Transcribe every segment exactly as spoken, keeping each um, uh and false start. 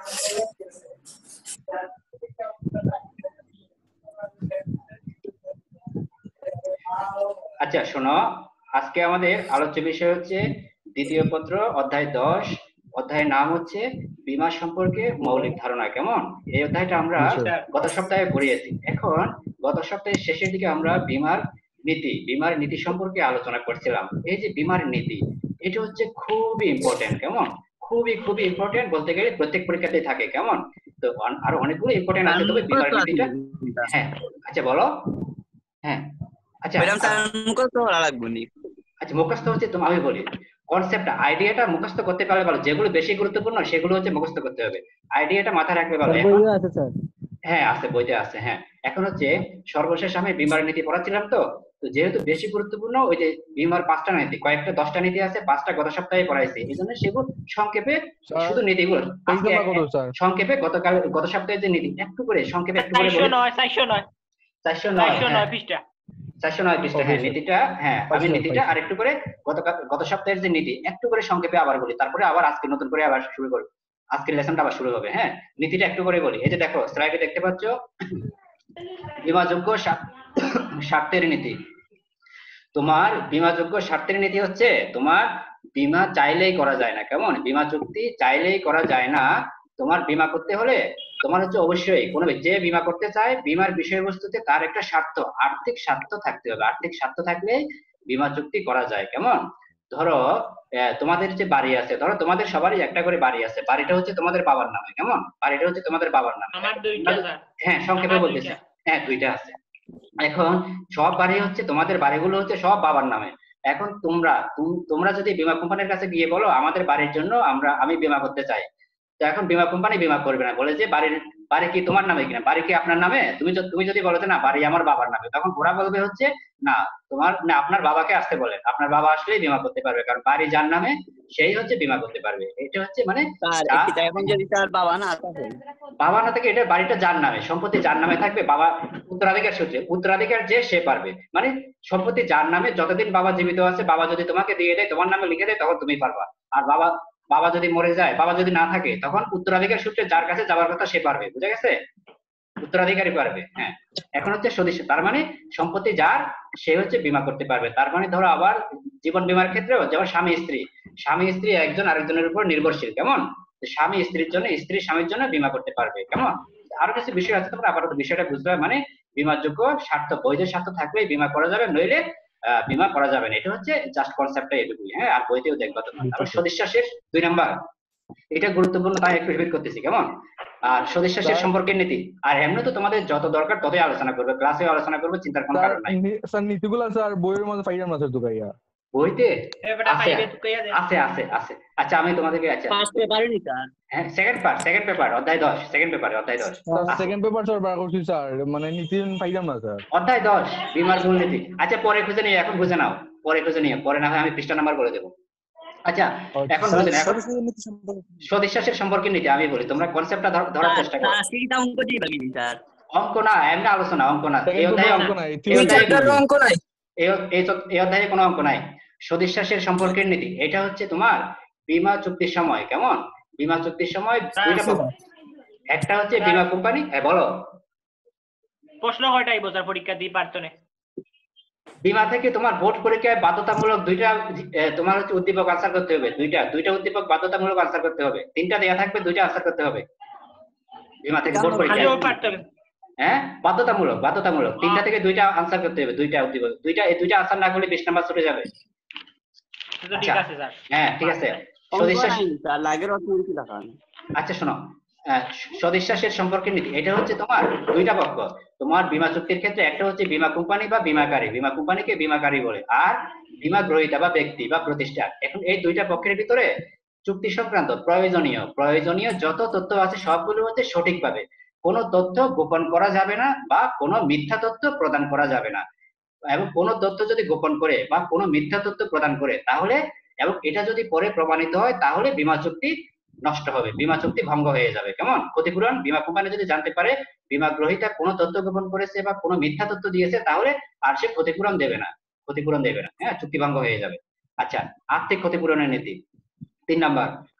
আচ্ছা শোনো, আজকে আমাদের আলোচ্য বিষয় হচ্ছে দ্বিতীয় পত্র অধ্যায় দশ, অধ্যায়ের নাম হচ্ছে বীমা সম্পর্কে মৌলিক ধারণা। কেমন? এই অধ্যায়টা আমরা গত সপ্তাহে পড়িয়েছি। এখন গত সপ্তাহের শেষের দিকে আমরা বীমার নীতি বিমার নীতি সম্পর্কে আলোচনা করছিলাম। এই যে বিমার নীতি, এটা হচ্ছে খুবই ইম্পর্টেন্ট। কেমন? খুবই খুবই ইম্পর্টেন্ট, বলতে গেলে প্রত্যেক পরীক্ষাতেই থাকে। কেমন? তো আরো অনেকগুলো ইম্পর্টেন্ট আছে, তবে বিমার নীতিটা। হ্যাঁ আচ্ছা বলো। হ্যাঁ আচ্ছা আচ্ছা মুখস্থ হচ্ছে, তুমি আমি বলি কনসেপ্ট আইডিয়াটা মুখস্থ করতে পারলে ভালো। যেগুলো বেশি গুরুত্বপূর্ণ সেগুলো হচ্ছে মুখস্থ করতে হবে, আইডিয়াটা মাথায় রাখলে ভালো। হ্যাঁ আছে, বইতে আছে। হ্যাঁ এখন হচ্ছে সর্বশেষ আমি বিমার নীতি পড়াচ্ছিলাম, তো তো যেহেতু বেশি গুরুত্বপূর্ণ, ওই যে বিমার পাঁচটা নীতি, কয়েকটা দশটা নীতি আছে, পাঁচটা গত সপ্তাহে পড়াইছি, এই জন্য সেগুলো সংক্ষেপে শুধু নীতিগুলো আজকে সংক্ষেপে গতকাল গত সপ্তাহে যে নীতি একটু করে সংক্ষেপে একটু করে বলি। চারশো নয় চারশো নয় পৃষ্ঠা। হ্যাঁ নীতিটা, হ্যাঁ আমি নীতিটা আর একটু করে গত গত সপ্তাহের যে নীতি একটু করে সংক্ষেপে আবার বলি, তারপরে আবার আজকে নতুন করে আবার শুরু করব, আজকের লেসনটা আবার শুরু হবে। হ্যাঁ নীতিটা একটু করে বলি। এই যে দেখো স্লাইডে দেখতে পাচ্ছ বীমাযোগ্য স্বার্থের নীতি। তোমার বীমাযোগ্য স্বার্থের নীতি হচ্ছে তোমার বীমা চাইলেই করা যায় না। কেমন? বীমা চুক্তি চাইলেই করা যায় না। তোমার বীমা করতে হলে তোমার হচ্ছে অবশ্যই কোনো যে বীমা করতে চায় বীমার বিষয়বস্তুতে তার একটা স্বার্থ, আর্থিক স্বার্থ থাকতে হবে। আর্থিক স্বার্থ থাকলে বীমা চুক্তি করা যায়। কেমন? ধরো তোমাদের যে বাড়ি আছে, ধরো তোমাদের সবারই একটা করে বাড়ি আছে, বাড়িটা হচ্ছে তোমাদের বাবার নামে। কেমন? বাড়িটা হচ্ছে তোমাদের বাবার নামে। হ্যাঁ সংক্ষেপে বলতেছি। হ্যাঁ দুইটা আছে। এখন সব বাড়ি হচ্ছে তোমাদের বাড়িগুলো হচ্ছে সব বাবার নামে। এখন তোমরা তোমরা যদি বীমা কোম্পানির কাছে গিয়ে বলো আমাদের বাড়ির জন্য আমরা আমি বীমা করতে চাই, তো এখন বীমা কোম্পানি বীমা করবে না, বলে যে বাড়ির বাড়ি কি তোমার নামে কিনা, বাড়ি কি আপনার নামে? তুমি তুমি যদি বলো যে না বাড়ি আমার বাবার নামে, তখন ওরা বলবে হচ্ছে না তোমার না আপনার বাবাকে আসতে বলে, আপনার বাবা আসলেই বীমা করতে পারবে, কারণ বাড়ি যার নামে সেই হচ্ছে বীমা করতে পারবে। এটা হচ্ছে মানে এখন যদি তার বাবা না থাকে, বাবা না থাকে, এটা বাড়িটা যার নামে, সম্পত্তি যার নামে থাকবে, বাবা উত্তরাধিকার সূত্রে উত্তরাধিকার যে সে পারবে। মানে সম্পত্তি যার নামে যতদিন বাবা জীবিত আছে, বাবা যদি তোমাকে দিয়ে দেয়, তোমার নামে লিখে দেয়, তখন তুমি পারবা। আর বাবা বাবা যদি মরে যায়, বাবা যদি না থাকে, তখন উত্তরাধিকার সূত্রে যার কাছে যাওয়ার কথা সে পারবে। বুঝা গেছে? উত্তরাধিকারী পারবে। হ্যাঁ এখন হচ্ছে সদস্য, তার মানে সম্পত্তি যার সে হচ্ছে বীমা করতে পারবে। তার মানে ধরো আবার জীবন বীমার ক্ষেত্রেও যেমন স্বামী স্ত্রী, স্বামী স্ত্রী একজন আরেকজনের উপর নির্ভরশীল। কেমন? স্বামী স্ত্রীর জন্য, স্ত্রী স্বামীর জন্য বীমা করতে পারবে। কেমন? আরো কিছু বিষয় আছে, তোমরা আপাতত বিষয়টা বুঝতে হবে। মানে বীমাযোগ্য স্বার্থ, বৈধ স্বার্থ থাকলেই বীমা করা যাবে, নইলে আহ বীমা করা যাবে না। এটা হচ্ছে জাস্ট কনসেপ্টটা এটুকুই। হ্যাঁ আর বইতেও দেখবা তোমরা। তারপর সদিচ্ছাশের দুই নাম্বার, এটা গুরুত্বপূর্ণ, তাই একটু রিপিট করতেছি। কেমন? আর সদিচ্ছাশের সম্পর্কের নীতি, আর এমনি তো তোমাদের যত দরকার ততই আলোচনা করবে, ক্লাসে আলোচনা করবে, চিন্তার কোনো কারণ নাই। স্যার নীতিগুলো স্যার বইয়ের মধ্যে পাইলাম না স্যার, দুকাইয়া বইতে আছে আছে আছে আছে। আচ্ছা আমি তোমাদেরকে, আচ্ছা ফার্স্ট পেপারে নি স্যার, হ্যাঁ সেকেন্ড পার্ট, সেকেন্ড পেপার অধ্যায় দশ, সেকেন্ড পেপারে অধ্যায় দশ। সেকেন্ড পেপার স্যার বার করছি স্যার, মানে নীতি পাইলাম না স্যার। অধ্যায় দশ বীমার মূল নীতি। আচ্ছা পরে খুঁজে নিয়ে, এখন বুঝে নাও, পরে খুঁজে নিয়ে, পরে না হয় আমি পৃষ্ঠা নাম্বার বলে দেবো। আচ্ছা এখন বুঝে নাও, এখন সদিচ্ছাশের সম্পর্কের নীতি আমি বলি, তোমরা কনসেপ্টটা ধরার চেষ্টা করো। অঙ্ক না, এমনি আলোচনা, অঙ্ক না। এই অধ্যায়ে অঙ্ক নাই, অঙ্ক নাই, এই অধ্যায়ে কোনো অঙ্ক নাই। সদিচ্ছাশের সম্পর্কের নীতি, এটা হচ্ছে তোমার বীমা চুক্তির সময়। কেমন? বীমা চুক্তির সময় দুইটা পক্ষ, একটা হচ্ছে বীমা কোম্পানি। হ্যাঁ বলো, প্রশ্ন কয়টাই বছর পরীক্ষা দিয়ে পারতো না? বীমা থেকে তোমার বোর্ড পরীক্ষায় বাধ্যতামূলক দুইটা তোমার হচ্ছে উদ্দীপক আনসার করতে হবে, দুইটা দুইটা উদ্দীপক বাধ্যতামূলক আনসার করতে হবে, তিনটা দেয়া থাকবে, দুইটা আনসার করতে হবে বীমা থেকে বোর্ড পরীক্ষায়। হ্যাঁ বাধ্যতামূলক, বাধ্যতামূলক, তিনটা থেকে দুইটা আনসার করতে হবে, দুইটা উদ্দীপক, দুইটা এই দুইটা আনসার না করলে বিশ নাম্বার চলে যাবে। ঠিক আছে স্যার। হ্যাঁ ঠিক আছে। আচ্ছা শোনো, সদিচ্ছাশের সম্পর্কের নীতি, এটা হচ্ছে তোমার দুইটা পক্ষ তোমার বীমা চুক্তির ক্ষেত্রে, একটা হচ্ছে বীমা কোম্পানি বা বীমাকারী, বীমা কোম্পানিকে বীমাকারী বলে, আর বীমা গ্রহীতা বা ব্যক্তি বা প্রতিষ্ঠান। এখন এই দুইটা পক্ষের ভিতরে চুক্তি সংক্রান্ত প্রয়োজনীয় প্রয়োজনীয় যত তথ্য আছে সবগুলো হচ্ছে সঠিকভাবে, কোনো তথ্য গোপন করা যাবে না বা কোনো মিথ্যা তথ্য প্রদান করা যাবে না। এবং কোনো তথ্য যদি গোপন করে বা কোনো মিথ্যা তথ্য প্রদান করে, তাহলে এবং এটা যদি পরে প্রমাণিত হয়, তাহলে বীমা চুক্তি নষ্ট হবে, বীমা চুক্তি ভঙ্গ হয়ে যাবে। কেমন? ক্ষতিপূরণ, বীমা কোম্পানি যদি জানতে পারে বীমা গ্রহীতা কোনো তথ্য গোপন করেছে বা কোনো মিথ্যা তথ্য দিয়েছে, তাহলে আর সে ক্ষতিপূরণ দেবে না, ক্ষতিপূরণ দেবে না। হ্যাঁ চুক্তি ভঙ্গ হয়ে যাবে। আচ্ছা আর্থিক ক্ষতিপূরণের নীতি তিন নাম্বার,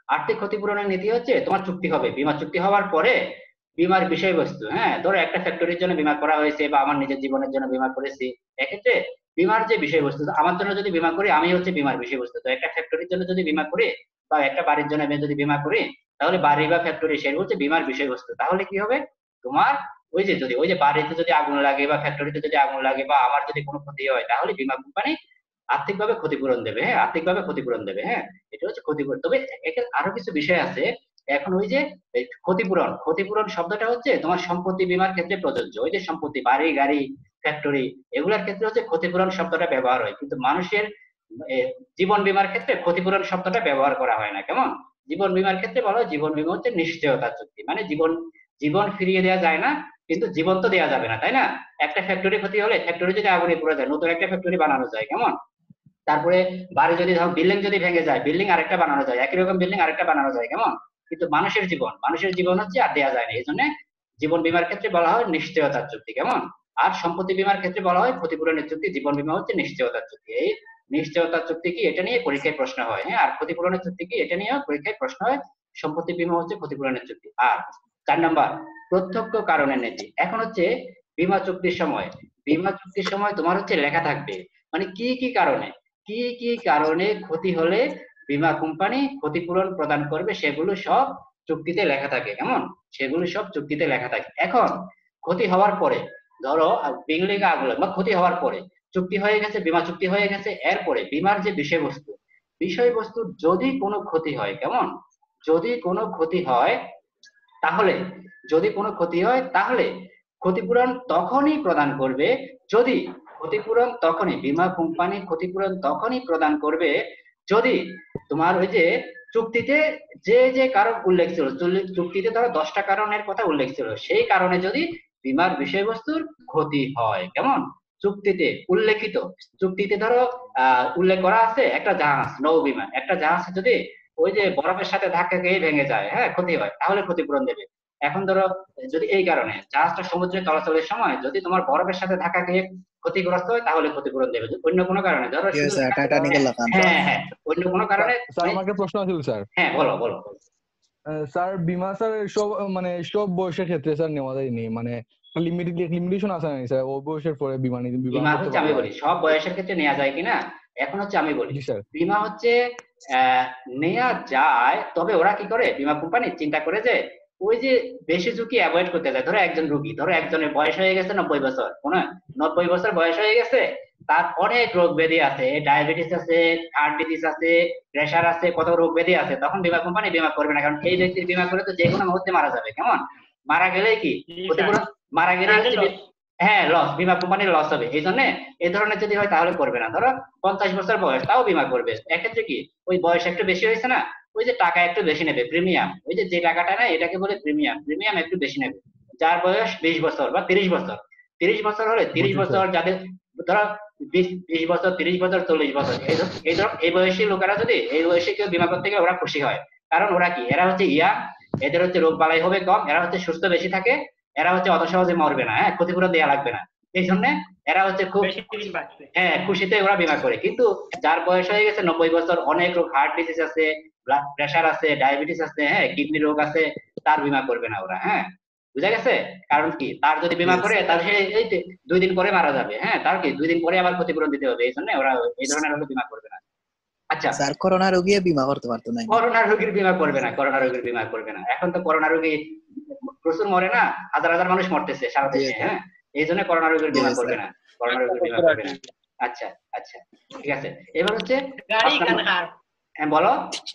আর্থিক ক্ষতিপূরণের নীতি হচ্ছে তোমার চুক্তি হবে, বীমা চুক্তি হওয়ার পরে বীমার বিষয়বস্তু, হ্যাঁ ধরো একটা ফ্যাক্টরির জন্য বীমা করা হয়েছে বা আমার নিজের জীবনের জন্য বীমা করেছি, এক্ষেত্রে বীমার যে বিষয়বস্তু, আমার জন্য যদি বীমা করি আমি হচ্ছে বীমার বিষয়বস্তু। তো একটা ফ্যাক্টরির জন্য যদি বীমা করি বা একটা বাড়ির জন্য আমি যদি বীমা করি, তাহলে বাড়ি বা ফ্যাক্টরি সেগুলো হচ্ছে বীমার বিষয়বস্তু। তাহলে কি হবে, তোমার ওই যে যদি ওই যে বাড়িতে যদি আগুন লাগে বা ফ্যাক্টরিতে যদি আগুন লাগে বা আমার যদি কোনো ক্ষতি হয়, তাহলে বীমা কোম্পানি আর্থিকভাবে ক্ষতিপূরণ দেবে, হ্যাঁ আর্থিকভাবে ক্ষতিপূরণ দেবে, হ্যাঁ এটা হচ্ছে ক্ষতিপূরণ। তবে এখানে আরো কিছু বিষয় আছে। এখন ওই যে এই ক্ষতিপূরণ, ক্ষতিপূরণ শব্দটা হচ্ছে তোমার সম্পত্তি বীমার ক্ষেত্রে প্রযোজ্য। ওই যে সম্পত্তি, বাড়ি গাড়ি ফ্যাক্টরি এগুলোর ক্ষেত্রে হচ্ছে ক্ষতিপূরণ শব্দটা ব্যবহার হয়, কিন্তু মানুষের এ, জীবন বীমার ক্ষেত্রে ক্ষতিপূরণ শব্দটা ব্যবহার করা হয় না। কেমন, জীবন বীমার ক্ষেত্রে বলা হয় জীবন বীমা হচ্ছে নিশ্চয়তার চুক্তি, মানে জীবন জীবন ফিরিয়ে দেওয়া যায় না কিন্তু জীবন তো দেওয়া যাবে না, তাই না? একটা ফ্যাক্টরি ক্ষতি হলে, ফ্যাক্টরি যদি আগুনে পুড়ে যায় নতুন একটা ফ্যাক্টরি বানানো যায়, কেমন? তারপরে বাড়ি যদি ধরো বিল্ডিং যদি ভেঙে যায়, বিল্ডিং আরেকটা বানানো যায়, একই রকম বিল্ডিং আরেকটা বানানো যায়, কেমন? কিন্তু মানুষের জীবন, মানুষের জীবন হচ্ছে আর দেওয়া যায় না, এই জন্য জীবন বীমার ক্ষেত্রে বলা হয় নিশ্চয়তার চুক্তি, কেমন? আর সম্পত্তি বীমার ক্ষেত্রে বলা হয় ক্ষতিপূরণের চুক্তি, জীবন বীমা হচ্ছে নিশ্চয়তার চুক্তি। এই নিশ্চয়তার চুক্তি কি, এটা নিয়ে পরীক্ষায় প্রশ্ন হয়, হ্যাঁ আর ক্ষতিপূরণের চুক্তি কি, এটা নিয়েও পরীক্ষায় প্রশ্ন হয়। সম্পত্তি বীমা হচ্ছে ক্ষতিপূরণের চুক্তি। আর চার নাম্বার প্রত্যক্ষ কারণের নীতি। এখন হচ্ছে বীমা চুক্তির সময়, বীমা চুক্তির সময় তোমার হচ্ছে লেখা থাকবে মানে কি কি কারণে, কি কি কারণে ক্ষতি হলে বীমা কোম্পানি ক্ষতিপূরণ প্রদান করবে, সেগুলো সব চুক্তিতে লেখা থাকে, কেমন? সেগুলো সব চুক্তিতে লেখা থাকে। এখন ক্ষতি হওয়ার পরে, ধরো বিল্ডিং আগুন বা ক্ষতি হওয়ার পরে চুক্তি হয়ে গেছে, বীমা চুক্তি হয়ে গেছে, এরপরে বীমার যে বিষয়বস্তু, বিষয়বস্তু যদি কোনো ক্ষতি হয়, কেমন? যদি কোনো ক্ষতি হয় তাহলে, যদি কোনো ক্ষতি হয় তাহলে ক্ষতিপূরণ তখনই প্রদান করবে, যদি ক্ষতিপূরণ তখনই বীমা কোম্পানি ক্ষতিপূরণ তখনই প্রদান করবে যদি তোমার ওই যে চুক্তিতে যে যে কারণ উল্লেখ ছিল, চুক্তিতে ধরো দশটা কারণের কথা উল্লেখ ছিল, সেই কারণে যদি বীমার বিষয়বস্তুর ক্ষতি হয়, কেমন? চুক্তিতে উল্লেখিত, চুক্তিতে ধরো আহ উল্লেখ করা আছে একটা জাহাজ, নৌ বিমান একটা জাহাজ যদি ওই যে বরফের সাথে ধাক্কা খেয়ে ভেঙে যায়, হ্যাঁ ক্ষতি হয়, তাহলে ক্ষতিপূরণ দেবে। এখন ধরো যদি এই কারণে জাহাজটা সমুদ্রে চলাচলের সময় যদি তোমার বরফের সাথে ধাক্কা খেয়ে ক্ষতিগ্রস্ত হয়, তাহলে ক্ষতিপূরণ দেবে। অন্য কোনো কারণে ধরো ঠিক শুধু আছে টাইটানিক এর লাগান হ্যাঁ হ্যাঁ অন্য কোনো কারণে, স্যার আমার একটা প্রশ্ন আছে স্যার। হ্যাঁ বলো বলো বলো। আহ, স্যার বীমা স্যার সব মানে সব বয়সের ক্ষেত্রে স্যার নেওয়া যায়নি, মানে লিমিটেশন আছে না স্যার, ও বয়সের পরে বীমা নিতে বীমা বীমা করতে হচ্ছে আমি পারবে? বলি সব বয়সের ক্ষেত্রে নেওয়া যায় কিনা, এখন হচ্ছে আমি বলি জি স্যার। বীমা হচ্ছে আহ নেওয়া যায়, তবে ওরা কি করে বীমা কোম্পানি চিন্তা করে যে ওই যে বেশি ঝুঁকি অ্যাভয়েড করতে চায়। ধরো একজন রুগী, ধরো একজনের বয়স হয়ে গেছে নব্বই বছর, কোন নব্বই বছর বয়স হয়ে গেছে, তার অনেক রোগ ব্যাধি আছে, ডায়াবেটিস আছে, হার্ট ডিজিজ আছে, প্রেশার আছে, কত রোগ ব্যাধি আছে, তখন বীমা কোম্পানি বীমা করবে না, কারণ এই ব্যক্তির বীমা করে তো যে কোনো মুহূর্তে মারা যাবে, কেমন? মারা গেলেই কি ক্ষতিপূরণ, মারা গেলে হচ্ছে হ্যাঁ লস, বীমা কোম্পানির লস হবে, এই জন্য এই ধরনের যদি হয় তাহলে করবে না। ধরো পঞ্চাশ বছর বয়স তাও বীমা করবে, এক্ষেত্রে কি ওই বয়স একটু বেশি হয়েছে না, ওই যে টাকা একটু বেশি নেবে প্রিমিয়াম, ওই যে যে টাকাটা না এটাকে বলে প্রিমিয়াম, প্রিমিয়াম একটু বেশি নেবে। যার বয়স বিশ বছর বা তিরিশ বছর, তিরিশ বছর হলে তিরিশ বুঝছি বছর স্যার। যাদের ধরো বিশ বিশ বছর তিরিশ বছর চল্লিশ বছর, এই ধর এই ধর এই বয়সী লোকেরা যদি এই বয়সে কেউ বীমা করতে গেলে ওরা খুশি হয়, কারণ ওরা কি এরা হচ্ছে ইয়া, এদের হচ্ছে রোগ বালাই হবে কম, এরা হচ্ছে সুস্থ বেশি থাকে, এরা হচ্ছে অত সহজে মরবে না, হ্যাঁ ক্ষতিপূরণ দেওয়া লাগবে না, এই জন্য এরা হচ্ছে খুব বেশি দিন বাঁচবে। হ্যাঁ খুশিতে ওরা বীমা করে। কিন্তু যার বয়স হয়ে গেছে নব্বই বছর, অনেক রোগ, হার্ট ডিজিজ আছে, ব্লাড প্রেশার আছে, ডায়াবেটিস আছে, হ্যাঁ কিডনি রোগ আছে, তার বীমা করবে না ওরা, হ্যাঁ বুঝা গেছে? কারণ কি তার যদি বীমা করে তার সে এই যে দুই দিন পরে মারা যাবে, হ্যাঁ তার কি দুই দিন পরে আবার ক্ষতিপূরণ দিতে হবে, এই জন্য ওরা এই ধরনের হলে বীমা করবে না। আচ্ছা স্যার করোনা রোগী বীমা করতে পারতো না? করোনা রোগীর বীমা করবে না, করোনা রোগীর বীমা করবে না, এখন তো করোনা রোগী প্রচুর মরে না, হাজার হাজার মানুষ মরতেছে সারা দেশে, হ্যাঁ এই জন্য করোনা রোগীর বীমা করবে না, করোনা রোগীর বীমা করবে না। আচ্ছা আচ্ছা ঠিক আছে, এবার হচ্ছে গাড়ি কানহার হ্যাঁ বলো।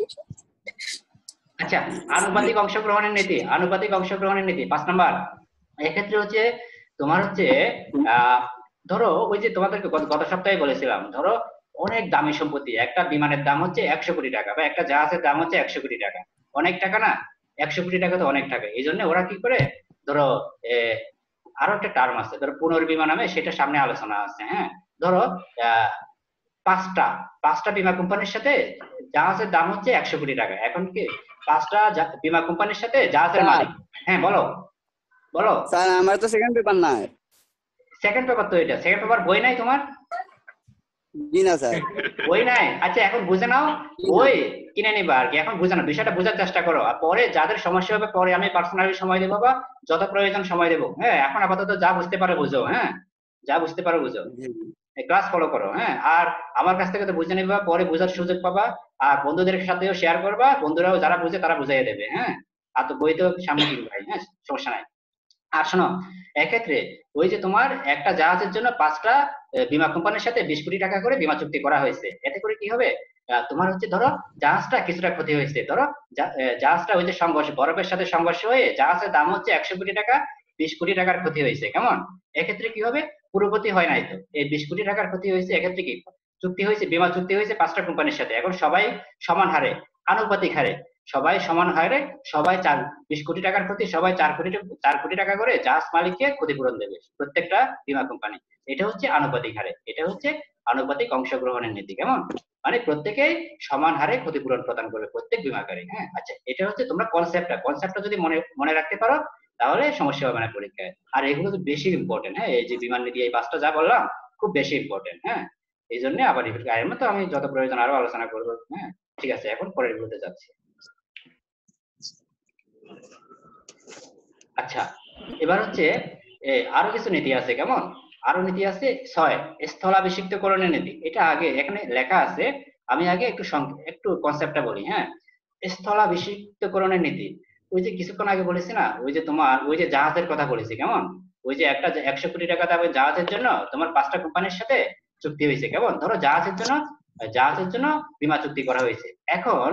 আচ্ছা আনুপাতিক অংশগ্রহণের নীতি, আনুপাতিক অংশগ্রহণের নীতি পাঁচ নাম্বার। এক্ষেত্রে হচ্ছে তোমার হচ্ছে আহ ধরো ওই যে তোমাদেরকে গত গত সপ্তাহে বলেছিলাম, ধরো অনেক দামি সম্পত্তি, একটা বিমানের দাম হচ্ছে একশো কোটি টাকা বা একটা জাহাজের দাম হচ্ছে একশো কোটি টাকা, অনেক টাকা না? একশো কোটি টাকা তো অনেক টাকা, এই জন্য ওরা কি করে ধরো আহ আরো একটা টার্ম আছে ধরো পুনর্বীমা নামে, সেটা সামনে আলোচনা আছে, হ্যাঁ ধরো আহ পাঁচটা পাঁচটা বীমা কোম্পানির সাথে জাহাজের দাম হচ্ছে একশো কোটি টাকা, এখন কি পাঁচটা বীমা কোম্পানির সাথে জাহাজের মালিক, হ্যাঁ বলো বলো। স্যার আমার তো সেকেন্ড পেপার নাই। সেকেন্ড পেপার তো এটা, সেকেন্ড পেপার বই নাই তোমার? জি না স্যার। ওই নাই, আচ্ছা এখন বুঝে নাও, ওই কিনে নিবা আর কি। এখন বুঝে নাও, বিষয়টা বোঝার চেষ্টা করো, আর পরে যাদের সমস্যা হবে পরে আমি পার্সোনালি সময় দেবো বা যত প্রয়োজন সময় দেবো। হ্যাঁ, এখন আপাতত যা বুঝতে পারো বুঝো। হ্যাঁ, যা বুঝতে পারো বুঝো, জি, জি। ক্লাস ফলো করো। হ্যাঁ, আর আমার কাছ থেকে তো বুঝে নিবা, পরে বোঝার সুযোগ পাবা, আর বন্ধুদের সাথেও শেয়ার করবা, বন্ধুরাও যারা বুঝে তারা বুঝাইয়া দেবে। হ্যাঁ, আর তো বই তো সামনে কিনবে ভাই, হ্যাঁ সমস্যা নাই। আর শোনো, এক্ষেত্রে ওই যে তোমার একটা জাহাজের জন্য পাঁচটা আহ, বীমা কোম্পানির সাথে বিশ কোটি টাকা করে বীমা চুক্তি করা হয়েছে। এতে করে কি হবে, আহ, তোমার হচ্ছে ধরো জাহাজটা কিছুটা ক্ষতি হয়েছে, ধরো জা- আহ, জাহাজটা ওই যে সংঘর্ষ, বরফের সাথে সংঘর্ষ হয়ে জাহাজের দাম হচ্ছে একশো কোটি টাকা, বিশ কোটি টাকার ক্ষতি হয়েছে। কেমন? এক্ষেত্রে কি হবে, পুরো ক্ষতি হয় নাই তো, এই বিশ কোটি টাকার ক্ষতি হয়েছে। এক্ষেত্রে কি চুক্তি হয়েছে, বীমা চুক্তি হয়েছে পাঁচটা কোম্পানির সাথে, এখন সবাই সমান হারে, আনুপাতিক হারে, সবাই সমান হারে, সবাই চার বিশ কোটি টাকার ক্ষতি, সবাই চার কোটি টা- চার কোটি টাকা করে জাহাজ মালিককে ক্ষতিপূরণ দেবে প্রত্যেকটা বীমা কোম্পানি। এটা হচ্ছে আনুপাতিক হারে, এটা হচ্ছে আনুপাতিক অংশগ্রহণের নীতি। কেমন? মানে প্রত্যেকেই সমান হারে ক্ষতিপূরণ প্রদান করবে প্রত্যেক বীমাকারী। হ্যাঁ, আচ্ছা এটা হচ্ছে তোমরা কনসেপ্টটা কনসেপ্টটা যদি মনে মনে রাখতে পারো তাহলে সমস্যা হবে না পরীক্ষায়। আর এগুলো তো বেশি ইম্পর্টেন্ট। হ্যাঁ, এই যে বিমান নীতি এই পাঁচটা যা বললাম খুব বেশি ইম্পর্টেন্ট। হ্যাঁ, এই জন্য আবার রিপিট এর মতো আমি যত প্রয়োজন আরো আলোচনা করবো। হ্যাঁ, ঠিক আছে, এখন পরের গুলোতে যাচ্ছি। আচ্ছা, এবার হচ্ছে এ, আরো কিছু নীতি আছে। কেমন? আরো নীতি আছে ছয়, স্থলাভিষিক্তকরণের নীতি। এটা আগে এখানে লেখা আছে, আমি আগে একটু সংক্ষে- একটু কনসেপ্টটা বলি। হ্যাঁ, স্থলাভিষিক্তকরণের নীতি, ওই যে কিছুক্ষণ আগে বলেছি না, ওই যে তোমার ওই যে জাহাজের কথা বলেছি। কেমন? ওই যে একটা যে একশো কোটি টাকা দামের জাহাজের জন্য তোমার পাঁচটা কোম্পানির সাথে চুক্তি হয়েছে। কেমন? ধরো জাহাজের জন্য জাহাজের জন্য বীমা চুক্তি করা হয়েছে। এখন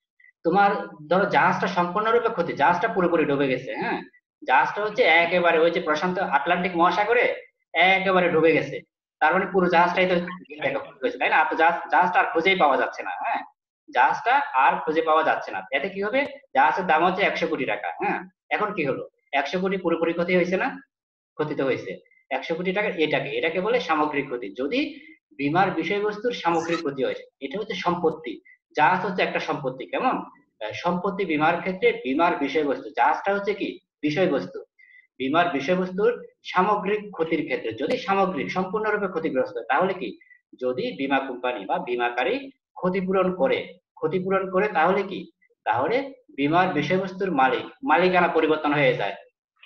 তোমার ধরো জাহাজটা সম্পূর্ণরূপে ক্ষতি, জাহাজটা পুরোপুরি ডুবে গেছে। হ্যাঁ, জাহাজটা হচ্ছে একেবারে ওই যে প্রশান্ত আটলান্টিক মহাসাগরে একেবারে ডুবে গেছে। তার মানে পুরো জাহাজটাই তো দেখো ক্ষতি হয়েছে, তাই না? আর তো জাহাজ জাহাজটা আর খুঁজেই পাওয়া যাচ্ছে না। হ্যাঁ, জাহাজটা আর খুঁজে পাওয়া যাচ্ছে না। এতে কি হবে, জাহাজের দাম হচ্ছে একশো কোটি টাকা। হ্যাঁ, এখন কি হলো, একশো কোটি পুরোপুরি ক্ষতি হয়েছে না? ক্ষতি তো হয়েছে। একশো কোটি টাকা, এটাকে এটাকে বলে সামগ্রিক ক্ষতি। যদি বীমার বিষয়বস্তুর সামগ্রিক ক্ষতি হয়, এটা হচ্ছে সম্পত্তি, জাহাজ হচ্ছে একটা সম্পত্তি। কেমন? আহ, সম্পত্তি বীমার ক্ষেত্রে বীমার বিষয়বস্তু, জাহাজটা হচ্ছে কি বিষয়বস্তু। বীমার বিষয়বস্তুর সামগ্রিক ক্ষতির ক্ষেত্রে যদি সামগ্রিক সম্পূর্ণরূপে ক্ষতিগ্রস্ত হয়, তাহলে কি, যদি বীমা কোম্পানি বা বীমাকারী ক্ষতিপূরণ করে ক্ষতিপূরণ করে তাহলে কি, তাহলে বীমার বিষয়বস্তুর মালিক মালিকানা পরিবর্তন হয়ে যায়।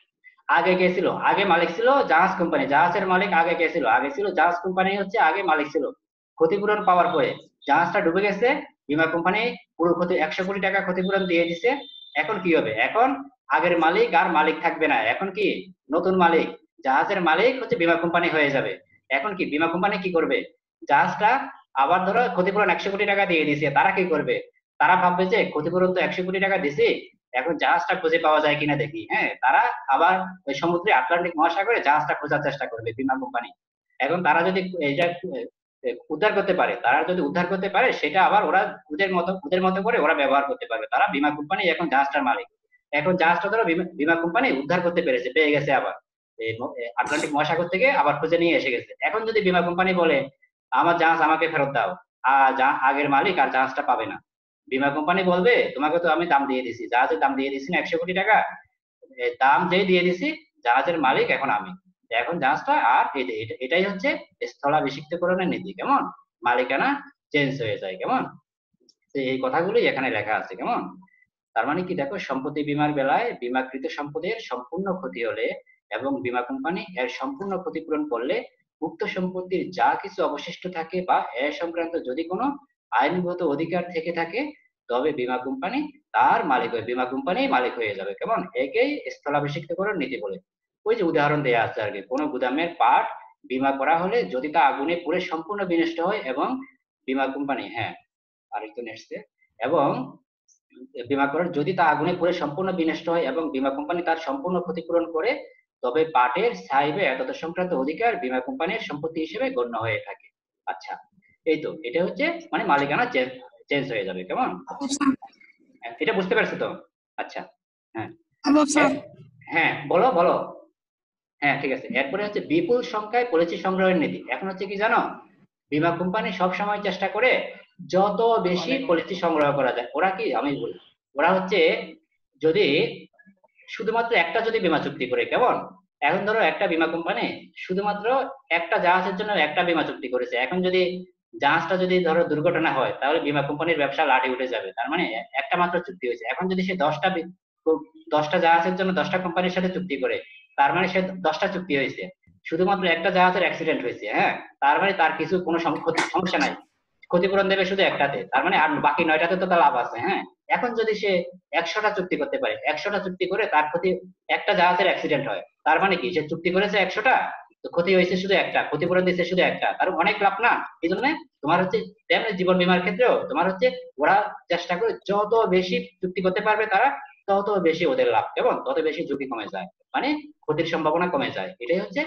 আগে কে ছিল, আগে মালিক ছিল জাহাজ কোম্পানি, জাহাজের মালিক আগে কে ছিল, আগে ছিল জাহাজ কোম্পানি, হচ্ছে আগে মালিক ছিল। ক্ষতিপূরণ পাওয়ার পরে জাহাজটা ডুবে গেছে, বীমা কোম্পানি পুরো ক্ষতি একশো কোটি টাকা ক্ষতিপূরণ দিয়ে দিছে। এখন কি হবে, এখন আগের মালিক আর মালিক থাকবে না, এখন কি নতুন মালিক, জাহাজের মালিক হচ্ছে বীমা কোম্পানি হয়ে যাবে। এখন কি বীমা কোম্পানি কি করবে, জাহাজটা আবার ধরো ক্ষতিপূরণ একশো কোটি টাকা দিয়ে দিছে, তারা কি করবে, তারা ভাববে যে ক্ষতিপূরণ তো একশো কোটি টাকা দিছি, এখন জাহাজটা খুঁজে পাওয়া যায় কিনা দেখি। হ্যাঁ, তারা আবার ওই সমুদ্রে আটলান্টিক মহাসাগরে জাহাজটা খোঁজার চেষ্টা করবে বীমা কোম্পানি। এখন তারা যদি এইটা আহ, উদ্ধার করতে পারে, তারা যদি উদ্ধার করতে পারে সেটা আবার ওরা ওদের মতো ওদের মতো করে ওরা ব্যবহার করতে পারবে। তারা বীমা কোম্পানি এখন জাহাজটার মালিক। এখন জাহাজটা ধরো বীমা বীমা কোম্পানি উদ্ধার করতে পেরেছে, পেয়ে গেছে, আবার এই ম- এ আটলান্টিক মহাসাগর থেকে আবার খুঁজে নিয়ে এসে গেছে। এখন যদি বীমা কোম্পানি বলে আমার জাহাজ আমাকে ফেরত দাও, আর যা- আগের মালিক আর জাহাজটা পাবে না। বীমা কোম্পানি বলবে তোমাকে তো আমি দাম দিয়ে দিছি, জাহাজের দাম দিয়ে দিছি না একশো কোটি টাকা, এ দাম যেই দিয়ে দিছি, জাহাজের মালিক এখন আমি, এখন জাহাজটা আর এই যে এটা- এটাই হচ্ছে স্থলাভিষিক্তকরণের নীতি। কেমন? মালিকানা চেঞ্জ হয়ে যায়। কেমন? তো এই কথাগুলোই এখানে লেখা আছে। কেমন? তার মানে কি, দেখো সম্পত্তি বীমার বেলায় বীমাকৃত সম্পদের সম্পূর্ণ ক্ষতি হলে এবং বীমা কোম্পানি এর সম্পূর্ণ ক্ষতিপূরণ করলে উক্ত সম্পত্তির যা কিছু অবশিষ্ট থাকে বা এ সংক্রান্ত যদি কোনো আইনগত অধিকার থেকে থাকে, তবে বীমা কোম্পানি তার মালিক হয়ে বীমা কোম্পানি মালিক হয়ে যাবে। কেমন? একেই স্থলাভিষিক্তকরণ নীতি বলে। ওই যে উদাহরণ দেয়া আছে আর কি, কোনো গুদামের পাট বীমা করা হলে যদি তা আগুনে পুড়ে সম্পূর্ণ বিনষ্ট হয় এবং বীমা কোম্পানি, হ্যাঁ আরেকজন এসছে, এবং বীমা করার যদি তা আগুনে পুড়ে সম্পূর্ণ বিনষ্ট হয় এবং বীমা কোম্পানি তার সম্পূর্ণ ক্ষতিপূরণ করে, তবে পাটের ছাই বা এতদ সংক্রান্ত অধিকার বীমা কোম্পানির সম্পত্তি হিসেবে গণ্য হয়ে থাকে। আচ্ছা, এই তো এটা হচ্ছে মানে মালিকানা চেঞ্জ হয়ে যাবে। কেমন? হ্যাঁ, এটা বুঝতে পারছো তো? আচ্ছা, হ্যাঁ এ- হ্যাঁ বলো বলো। হ্যাঁ ঠিক আছে, এরপরে হচ্ছে বিপুল সংখ্যায় পলিসি সংগ্রহের নীতি। এখন হচ্ছে কি জানো, বীমা কোম্পানি সব সময় চেষ্টা করে যত বেশি পলিসি সংগ্রহ করা যায়। ওরা কি, আমি বলি, ওরা হচ্ছে যদি শুধুমাত্র একটা যদি বীমা চুক্তি করে, কেমন, এখন ধরো একটা বীমা কোম্পানি শুধুমাত্র একটা জাহাজের জন্য একটা বীমা চুক্তি করেছে, এখন যদি জাহাজটা যদি ধরো দুর্ঘটনা হয় তাহলে বীমা কোম্পানির ব্যবসা লাটে উঠে যাবে। তার মানে একটা মাত্র চুক্তি হয়েছে। এখন যদি সে দশটা বি- কো- দশটা জাহাজের জন্য দশটা কোম্পানির সাথে চুক্তি করে, তার মানে সে দশটা চুক্তি হয়েছে, শুধুমাত্র একটা জাহাজের অ্যাক্সিডেন্ট হয়েছে, হ্যাঁ, তার মানে তার কিছু কোনো সম- ক্ষতি- সমস্যা নাই, ক্ষতিপূরণ দেবে শুধু একটাতে, তার মানে আর বাকি নয়টাতে তো তার লাভ আছে। হ্যাঁ, এখন যদি সে একশোটা চুক্তি করতে পারে, একশোটা চুক্তি করে তার ক্ষতি, একটা জাহাজের অ্যাক্সিডেন্ট হয়, তার মানে কি সে চুক্তি করেছে একশোটা, তো ক্ষতি হয়েছে শুধু একটা, ক্ষতিপূরণ দিচ্ছে শুধু একটা, তার অনেক লাভ না? এই জন্য তোমার হচ্ছে তেমনি জীবন বীমার ক্ষেত্রেও তোমার হচ্ছে ওরা চেষ্টা করে যত বেশি চুক্তি করতে পারবে তারা, তত বেশি ওদের লাভ, কেমন তত বেশি ঝুঁকি কমে যায়, মানে ক্ষতির সম্ভাবনা কমে যায়। এটাই হচ্ছে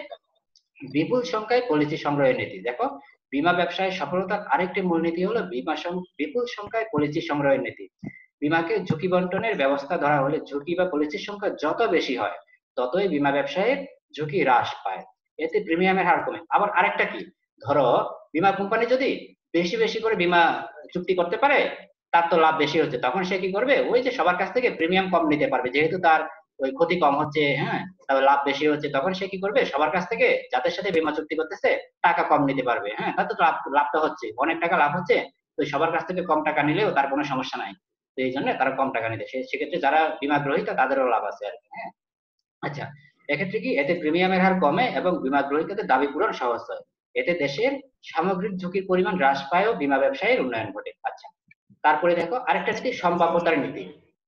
বিপুল সংখ্যায় পলিসি সংগ্রহের নীতি। দেখো, বীমা ব্যবসায় সফলতার আরেকটি মূলনীতি হলো বীমা সং- বিপুল সংখ্যায় পলিসি সংগ্রহের নীতি। বীমাকে ঝুঁকি বন্টনের ব্যবস্থা ধরা হলে ঝুঁকি বা পলিসির সংখ্যা যত বেশি হয়, ততই বীমা ব্যবসায়ের ঝুঁকি হ্রাস পায়, এতে প্রিমিয়ামের হার কমে। আবার আরেকটা কি, ধরো বীমা কোম্পানি যদি বেশি বেশি করে বীমা চুক্তি করতে পারে, তার তো লাভ বেশি হচ্ছে, তখন সে কি করবে, ওই যে সবার কাছ থেকে প্রিমিয়াম কম নিতে পারবে, যেহেতু তার ওই ক্ষতি কম হচ্ছে, হ্যাঁ, তবে লাভ বেশি হচ্ছে, তখন সে কি করবে, সবার কাছ থেকে যাদের সাথে বীমা চুক্তি করতেছে টাকা কম নিতে পারবে। হ্যাঁ, তার তো লাভ, লাভটা হচ্ছে, অনেক টাকা লাভ হচ্ছে, তো সবার কাছ থেকে কম টাকা নিলেও তার কোনো সমস্যা নাই, তো এই জন্য তারা কম টাকা নিতে, সে- সেক্ষেত্রে যারা বীমা গ্রহীতা তাদেরও লাভ আছে আর কি। হ্যাঁ, আচ্ছা, এক্ষেত্রে কি, এতে প্রিমিয়ামের হার কমে এবং বীমা গ্রহীতাদের দাবি পূরণ সহজ হয়, এতে দেশের সামগ্রিক ঝুঁকির পরিমাণ হ্রাস পায় ও বীমা ব্যবসায়ের উন্নয়ন ঘটে। আচ্ছা, তারপরে দেখো আরেকটা নীতি, সম্ভাব্যতার নীতি।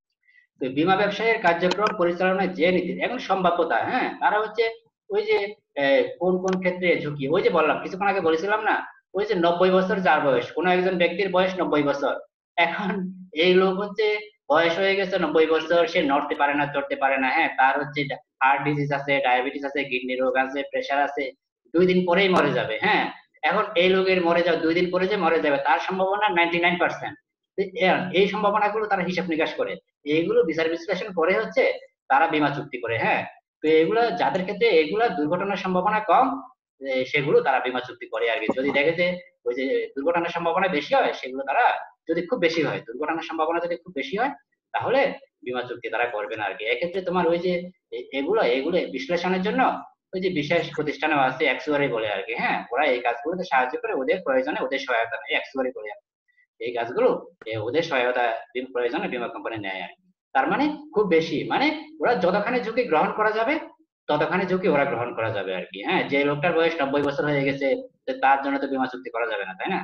তো বীমা ব্যবসায়ের কার্যক্রম পরিচালনায় যে নীতি, এখন সম্ভাব্যতা, হ্যাঁ, তারা হচ্ছে ওই যে আহ, কোন কোন ক্ষেত্রে ঝুঁকি, ওই যে বললাম কিছুক্ষণ আগে বলেছিলাম না, ওই যে নব্বই বছর যার বয়স, কোনো একজন ব্যক্তির বয়স নব্বই বছর, এখন এই লোক হচ্ছে বয়স হয়ে গেছে নব্বই বছর, সে নড়তে পারে না, চড়তে পারে না, হ্যাঁ, তার হচ্ছে হার্ট ডিজিজ আছে, ডায়াবেটিস আছে, কিডনি রোগ আছে, প্রেশার আছে, দুই দিন পরেই মরে যাবে। হ্যাঁ, এখন এই লোকের মরে যাওয়া, দুই দিন পরে যে মরে যাবে তার সম্ভাবনা নাইনটি নাইন পার্সেন্ট। এই সম্ভাবনাগুলো তারা হিসাব নিকাশ করে, এইগুলো বিচার বিশ্লেষণ করে হচ্ছে তারা বীমা চুক্তি করে। হ্যাঁ, তো এগুলো যাদের ক্ষেত্রে এগুলা দুর্ঘটনার সম্ভাবনা কম, এ, সেগুলো তারা বীমা চুক্তি করে আর কি। যদি দেখে যে ওই যে দুর্ঘটনার সম্ভাবনা বেশি হয়, সেগুলো তারা, যদি খুব বেশি হয় দুর্ঘটনার সম্ভাবনা যদি খুব বেশি হয়, তাহলে বীমা চুক্তি তারা করবে না আর কি। এক্ষেত্রে তোমার ওই যে এ- এগুলো এগুলো বিশ্লেষণের জন্য ওই যে বিশেষ প্রতিষ্ঠানও আছে, অ্যাকচুয়ারি বলে আর কি। হ্যাঁ, ওরা এই কাজগুলোতে সাহায্য করে, ওদের প্রয়োজনে ওদের সহায়তা নেয়, অ্যাকচুয়ারি বলে আর কি। এই কাজগুলো এ, ওদের সহায়তা বীম- প্রয়োজনে বীমা কোম্পানি নেয় আর কি। তার মানে খুব বেশি, মানে ওরা যতখানি ঝুঁকি গ্রহণ করা যাবে ততখানি ঝুঁকি ওরা গ্রহণ করা যাবে আর কি। হ্যাঁ, যে লোকটার বয়স নব্বই বছর হয়ে গেছে, তো তার জন্য তো বীমা চুক্তি করা যাবে না, তাই না?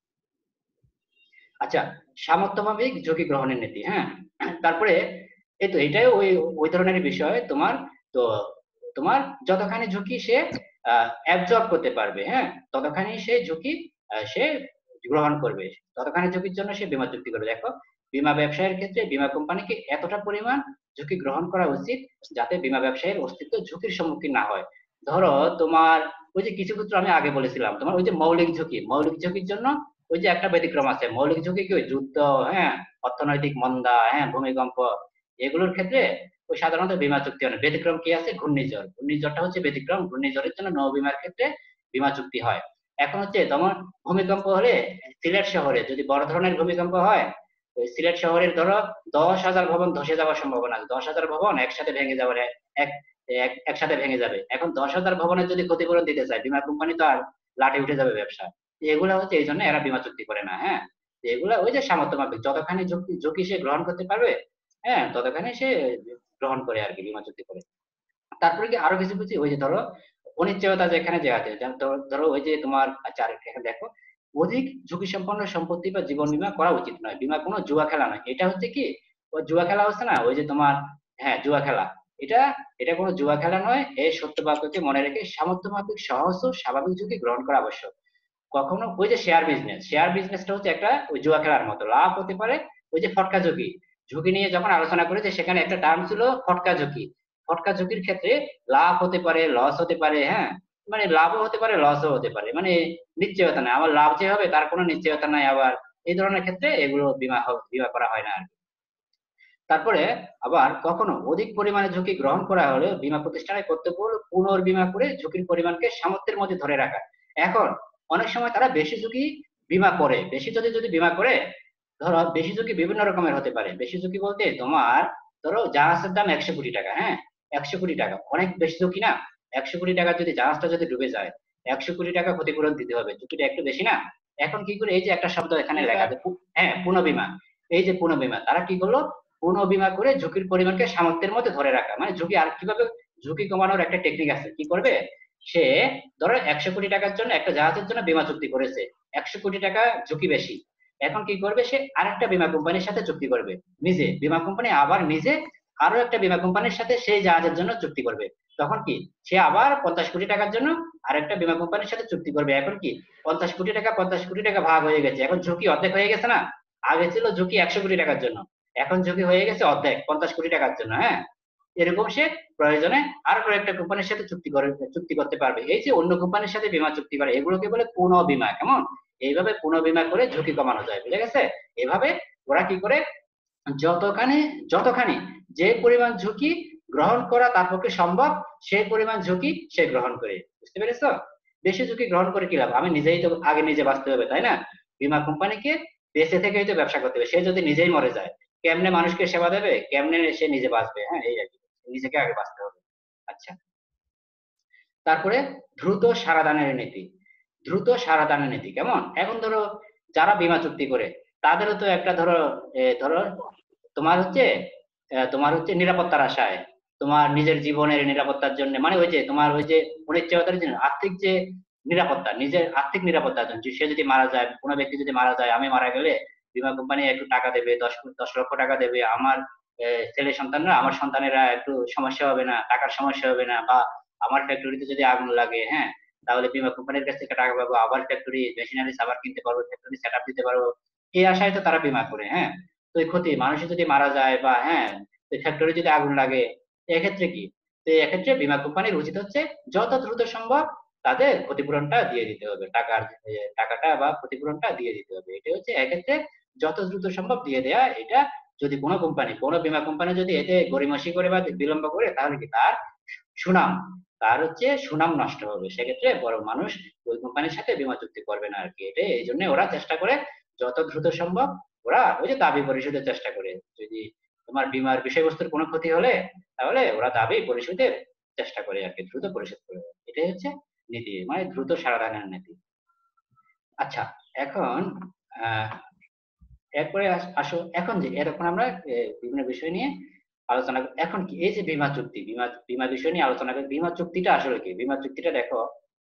আচ্ছা, সামর্থ্যমাফিক ঝুঁকি গ্রহণের নীতি। হ্যাঁ, তারপরে এই তো এটাই ওই ওই ধরনের বিষয় তোমার। তো তোমার যতখানি ঝুঁকি সে অ্যাবজর্ব করতে পারবে, হ্যাঁ, ততখানি সে ঝুঁকি আহ, সে গ্রহণ করবে, ততখানি ঝুঁকির জন্য সে বীমা চুক্তি করবে। দেখো, বীমা ব্যবসায়ের ক্ষেত্রে বীমা কোম্পানিকে এতটা পরিমাণ ঝুঁকি গ্রহণ করা উচিত যাতে বীমা ব্যবসায়ের অস্তিত্ব ঝুঁকির সম্মুখীন না হয়। ধরো তোমার ওই যে কিছু ক্ষেত্রে আমি আগে বলেছিলাম, তোমার ওই যে মৌলিক ঝুঁকি, মৌলিক ঝুঁকির জন্য ওই যে একটা ব্যতিক্রম আছে। মৌলিক ঝুঁকি কি, ওই যুদ্ধ, হ্যাঁ, অর্থনৈতিক মন্দা, হ্যাঁ, ভূমিকম্প, এগুলোর ক্ষেত্রে ওই সাধারণত বীমা চুক্তি হয় না। ব্যতিক্রম কি আছে, ঘূর্ণিঝড়, ঘূর্ণিঝড়টা হচ্ছে ব্যতিক্রম, ঘূর্ণিঝড়ের জন্য নৌ বীমার ক্ষেত্রে বীমা চুক্তি হয়। এখন হচ্ছে তোমার ভূমিকম্প হলে, সিলেট শহরে যদি বড় ধরনের ভূমিকম্প হয়, ওই সিলেট শহরের ধরো দশ হাজার ভবন ধসে যাওয়ার সম্ভাবনা আছে, দশ হাজার ভবন একসাথে ভেঙে যাওয়ার, এক এক- একসাথে ভেঙে যাবে। এখন দশ হাজার ভবনের যদি ক্ষতিপূরণ দিতে চায় বীমা কোম্পানি, তো আর লাটে উঠে যাবে ব্যবসা। এগুলা হচ্ছে এই জন্য এরা বীমা চুক্তি করে না। হ্যাঁ, এগুলা ওই যে সামর্থ্য মাফিক, যতখানি ঝুঁকি ঝুঁকি সে গ্রহণ করতে পারবে, হ্যাঁ, ততখানি সে গ্রহণ করে আর কি, বীমা চুক্তি করে। তারপরে কি আরো কিছু কিছু, ওই যে ধরো অনিশ্চয়তা যেখানে যে আছে, যেমন ধরো ধরো ওই যে তোমার, আচ্ছা আরেকটা এখানে দেখো, অধিক ঝুঁকি সম্পন্ন সম্পত্তি বা জীবন বীমা করা উচিত নয়। বীমা কোনো জুয়া খেলা নয়, এটা হচ্ছে কি, ওই জুয়া খেলা হচ্ছে না, ওই যে তোমার, হ্যাঁ, জুয়া খেলা, এটা এটা কোনো জুয়া খেলা নয়। এই সত্য বাক্যকে মনে রেখে সামর্থ্য মাফিক সহজ ও স্বাভাবিক ঝুঁকি গ্রহণ করা আবশ্যক। কখনো ওই যে শেয়ার বিজনেস, শেয়ার বিজনেসটা হচ্ছে একটা ওই জুয়া খেলার মতো, লাভ হতে পারে, ওই যে ফটকা ঝুঁকি, ঝুঁকি নিয়ে যখন আলোচনা করেছে সেখানে একটা টার্ম ছিল ফটকা ঝুঁকি। ফটকা ঝুঁকির ক্ষেত্রে লাভ হতে পারে, লস হতে পারে, হ্যাঁ, মানে লাভও হতে পারে, লসও হতে পারে, মানে নিশ্চয়তা নাই, আমার লাভ যে হবে তার কোনো নিশ্চয়তা নাই। আবার এই ধরনের ক্ষেত্রে এগুলো বীমা হ- বীমা করা হয় না আর কি। তারপরে আবার কখনো অধিক পরিমাণে ঝুঁকি গ্রহণ করা হলে বীমা প্রতিষ্ঠানের কর্তব্য হলো পুনর্বীমা করে ঝুঁকির পরিমাণকে সামর্থ্যের মধ্যে ধরে রাখা। এখন অনেক সময় তারা বেশি ঝুঁকি বীমা করে, বেশি যদি যদি বীমা করে, ধরো বেশি ঝুঁকি বিভিন্ন রকমের হতে পারে। বেশি ঝুঁকি বলতে তোমার, ধরো জাহাজের দাম একশো কোটি টাকা, হ্যাঁ, একশো কোটি টাকা অনেক বেশি ঝুঁকি না? একশো কোটি টাকা যদি জাহাজটা যদি ডুবে যায়, একশো কোটি টাকা ক্ষতিপূরণ দিতে হবে, ঝুঁকিটা একটু বেশি না? এখন কি করে, এই যে একটা শব্দ এখানে লেখা আছে, পু- হ্যাঁ পুনঃবীমা, এই যে পুনঃবীমা, তারা কি করলো, পুনঃবীমা করে ঝুঁকির পরিমাণকে সামর্থ্যের মধ্যে ধরে রাখা, মানে ঝুঁকি আর কিভাবে, ঝুঁকি কমানোর একটা টেকনিক আছে, কি করবে সে, ধরো একশো কোটি টাকার জন্য একটা জাহাজের জন্য বীমা চুক্তি করেছে, একশো কোটি টাকা ঝুঁকি বেশি, এখন কি করবে সে আরেকটা বীমা কোম্পানির সাথে চুক্তি করবে, নিজে বীমা কোম্পানি আবার নিজে আরো একটা বীমা কোম্পানির সাথে সেই জাহাজের জন্য চুক্তি করবে, তখন কি সে আবার পঞ্চাশ কোটি টাকার জন্য আরেকটা বীমা কোম্পানির সাথে চুক্তি করবে, এখন কি পঞ্চাশ কোটি টাকা পঞ্চাশ কোটি টাকা ভাগ হয়ে গেছে, এখন ঝুঁকি অর্ধেক হয়ে গেছে না, আগে ছিল ঝুঁকি একশো কোটি টাকার জন্য, এখন ঝুঁকি হয়ে গেছে অর্ধেক পঞ্চাশ কোটি টাকার জন্য, হ্যাঁ এরকম সে প্রয়োজনে আরো কয়েকটা কোম্পানির সাথে চুক্তি করে চুক্তি করতে পারবে, এই যে অন্য কোম্পানির সাথে বীমা চুক্তি করে এগুলোকে বলে পুনঃবীমা, কেমন, এইভাবে পুনঃবীমা করে ঝুঁকি কমানো যায়, বুঝে গেছে, এভাবে ওরা কি করে, যতখানি যতখানি যে পরিমাণ ঝুঁকি গ্রহণ করা তার পক্ষে সম্ভব সেই পরিমাণ ঝুঁকি সে গ্রহণ করে, বুঝতে পেরেছো, বেশি ঝুঁকি গ্রহণ করে কি লাভ, আমি নিজেই তো আগে নিজে বাঁচতে হবে তাই না, বীমা কোম্পানিকে বেঁচে থেকে তো ব্যবসা করতে হবে, সে যদি নিজেই মরে যায় কেমনে মানুষকে সেবা দেবে, কেমনে সে নিজে বাঁচবে, হ্যাঁ এই আর কি, নিজেকে আগে বাঁচতে হবে। আচ্ছা, তারপরে দ্রুত সারাদানের নীতি, দ্রুত সারাদানের নীতি কেমন, এখন ধরো যারা বীমা চুক্তি করে তাদেরও তো একটা ধরো, এ, ধরো তোমার হচ্ছে আহ, তোমার হচ্ছে নিরাপত্তার আশায়, তোমার নিজের জীবনের নিরাপত্তার জন্য, মানে ওই যে তোমার ওই যে অনিশ্চয়তার জন্য আর্থিক যে নিরাপত্তা, নিজের আর্থিক নিরাপত্তার জন্য, যে সে যদি মারা যায়, কোনো ব্যক্তি যদি মারা যায়, আমি মারা গেলে বীমা কোম্পানি একটু টাকা দেবে, দশ দশ লক্ষ টাকা দেবে, আমার আহ, ছেলে সন্তানরা, আমার সন্তানেরা একটু সমস্যা হবে না, টাকার সমস্যা হবে না, বা আমার ফ্যাক্টরিতে যদি আগুন লাগে, হ্যাঁ তাহলে বীমা কোম্পানির কাছ থেকে টাকা পাবো, আবার ফ্যাক্টরি মেশিনারিজ আবার কিনতে পারবো, ফ্যাক্টরি সেট আপ দিতে পারবো, এই আশায় তো তারা বীমা করে, হ্যাঁ তো এই ক্ষতি মানুষ যদি মারা যায় বা হ্যাঁ ফ্যাক্টরি যদি আগুন লাগে, তো এক্ষেত্রে কি, তো এক্ষেত্রে বীমা কোম্পানির উচিত হচ্ছে যত দ্রুত সম্ভব তাদের ক্ষতিপূরণটা দিয়ে দিতে হবে, টাকার এ, টাকাটা বা ক্ষতিপূরণটা দিয়ে দিতে হবে, এটা হচ্ছে এক্ষেত্রে যত দ্রুত সম্ভব দিয়ে দেয়া, এটা যদি কোনো কোম্পানি, কোনো বীমা কোম্পানি যদি এতে গড়িমসি করে বা বিলম্ব করে তাহলে কি তার সুনাম, তার হচ্ছে সুনাম নষ্ট হবে, সেক্ষেত্রে বড় মানুষ ওই কোম্পানির সাথে বীমা চুক্তি করবে না আর কি, এটা এই জন্য ওরা চেষ্টা করে যত দ্রুত সম্ভব, ওরা ওই যে দাবি পরিশোধের চেষ্টা করে, যদি তোমার বীমার বিষয়বস্তুর কোনো ক্ষতি হলে তাহলে ওরা দাবি পরিশোধের চেষ্টা করে আর কি, দ্রুত পরিশোধ করে, এটাই হচ্ছে নীতি, মানে দ্রুত সারাদানের নীতি। আচ্ছা, এখন আহ এরপরে আস- আসো, এখন যে এরকম আমরা এ, বিভিন্ন বিষয় নিয়ে আলোচনা করি। এখন কি এই যে বীমা চুক্তি, বীমা বীমা বিষয় নিয়ে আলোচনা করি, বীমা চুক্তিটা আসলে কি, বীমা চুক্তিটা দেখো,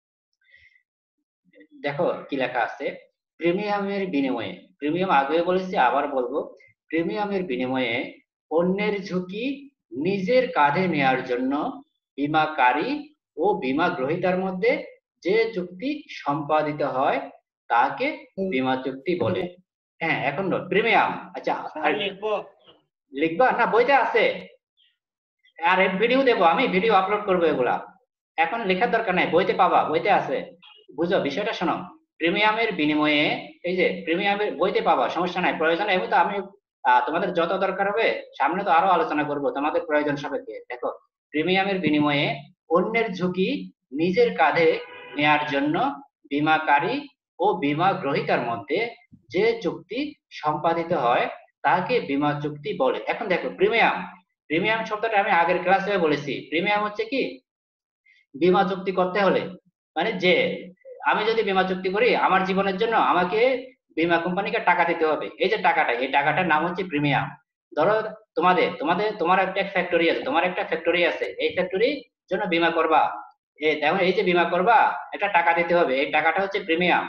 দেখো কি লেখা আছে, প্রিমিয়ামের বিনিময়ে, প্রিমিয়াম আগে বলেছি আবার বলবো, প্রিমিয়ামের বিনিময়ে অন্যের ঝুঁকি নিজের কাঁধে নেয়ার জন্য বীমাকারী ও বীমা গ্রহীতার মধ্যে যে চুক্তি সম্পাদিত হয় তাকে বীমা চুক্তি বলে, হ্যাঁ এখন প্রিমিয়াম, আচ্ছা আর লিখবো। লিখবা না, বইতে আছে, আর ভিডিও দেবো, আমি ভিডিও আপলোড করবো এগুলা, এখন লেখার দরকার নাই, বইতে পাবা, বইতে আছে, বুঝো বিষয়টা, শোনো, প্রিমিয়ামের বিনিময়ে, এই যে প্রিমিয়ামের বইতে পাবা, সমস্যা নাই, প্রয়োজন এমন তো আমি আহ, তোমাদের যত দরকার হবে সামনে তো আরো আলোচনা করব তোমাদের প্রয়োজন সাপেক্ষে, দেখো প্রিমিয়ামের বিনিময়ে অন্যের ঝুঁকি নিজের কাঁধে নেয়ার জন্য বীমাকারী ও বীমা গ্রহীতার মধ্যে যে চুক্তি সম্পাদিত হয় তাকে বীমা চুক্তি বলে। এখন দেখো প্রিমিয়াম, প্রিমিয়াম শব্দটা আমি আগের ক্লাসে বলেছি, প্রিমিয়াম হচ্ছে কি, বীমা চুক্তি করতে হলে, মানে যে আমি যদি বীমা চুক্তি করি আমার জীবনের জন্য আমাকে বীমা কোম্পানিকে টাকা দিতে হবে, এই যে টাকাটা, এই টাকাটার নাম হচ্ছে প্রিমিয়াম। ধরো তোমাদের তোমাদের তোমার একটা ফ্যাক্টরি আছে, তোমার একটা ফ্যাক্টরি আছে, এই ফ্যাক্টরির জন্য বীমা করবা, এই তেমন এই যে বীমা করবা একটা টাকা দিতে হবে, এই টাকাটা হচ্ছে প্রিমিয়াম।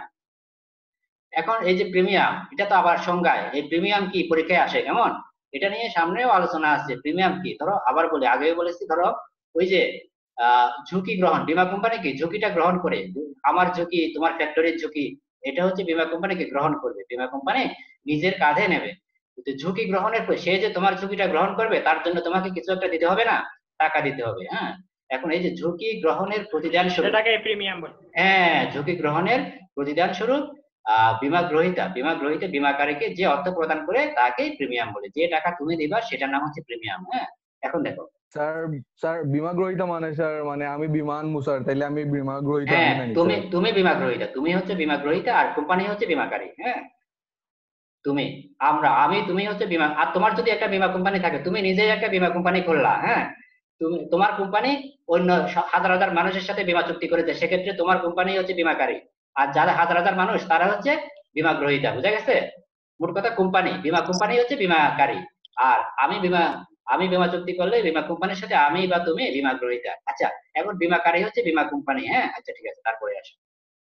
এখন এই যে প্রিমিয়াম, এটা তো আবার সংজ্ঞায়, এই প্রিমিয়াম কি পরীক্ষায় আসে কেমন, এটা নিয়ে সামনেও আলোচনা আছে, প্রিমিয়াম কি, ধরো আবার বলি, আগেও বলেছি, ধরো ওই যে আহ ঝুঁকি গ্রহণ, বীমা কোম্পানি কি ঝুঁকিটা গ্রহণ করে, আমার ঝুঁকি তোমার ফ্যাক্টরির ঝুঁকি, এটা হচ্ছে বীমা কোম্পানিকে গ্রহণ করবে, বীমা কোম্পানি নিজের কাঁধে নেবে, কিন্তু ঝুঁকি গ্রহণের পর সে যে তোমার ঝুঁকিটা গ্রহণ করবে তার জন্য তোমাকে কিছু একটা দিতে হবে না, টাকা দিতে হবে, হ্যাঁ এখন এই যে ঝুঁকি গ্রহণের প্রতিদান স্বরূপ, সেটাকে প্রিমিয়াম বলে। হ্যাঁ ঝুঁকি গ্রহণের প্রতিদান স্বরূপ আহ বীমা গ্রহীতা, বীমা গ্রহীতা বীমাকারীকে যে অর্থ প্রদান করে তাকেই প্রিমিয়াম বলে, যে টাকা তুমি দিবা সেটার নাম হচ্ছে প্রিমিয়াম, হ্যাঁ এখন দেখো, স্যার, স্যার বীমা গ্রহীতা মানে স্যার, মানে আমি বিমান মুসার, তাইলে আমি বীমা গ্রহীতা হ্যাঁ আমি নাকি তুমি স্যার? তুমি বীমা গ্রহীতা, তুমি হচ্ছে বীমা গ্রহীতা আর কোম্পানি হচ্ছে বীমাকারী, হ্যাঁ তুমি, আমরা, আমি, তুমি হচ্ছে বীমা, আর তোমার যদি একটা বীমা কোম্পানি থাকে, তুমি নিজেই একটা বীমা কোম্পানি খুললা, হ্যাঁ তুমি, তোমার কোম্পানি অন্য স- হাজার হাজার মানুষের সাথে বীমা চুক্তি করেছে, সেক্ষেত্রে তোমার কোম্পানি হচ্ছে বীমাকারী, আর যারা হাজার হাজার মানুষ তারা হচ্ছে বীমা গ্রহীতা। বুঝা গেছে? মোট কথা কোম্পানি, বীমা কোম্পানি হচ্ছে বীমাকারী, আর আমি বীমা আমি বীমা চুক্তি করলে বীমা কোম্পানির সাথে আমি বা তুমি বীমা গ্রহীতা। আচ্ছা, এখন বীমাকারী হচ্ছে বীমা কোম্পানি। হ্যাঁ, আচ্ছা ঠিক আছে, তারপরে আসো।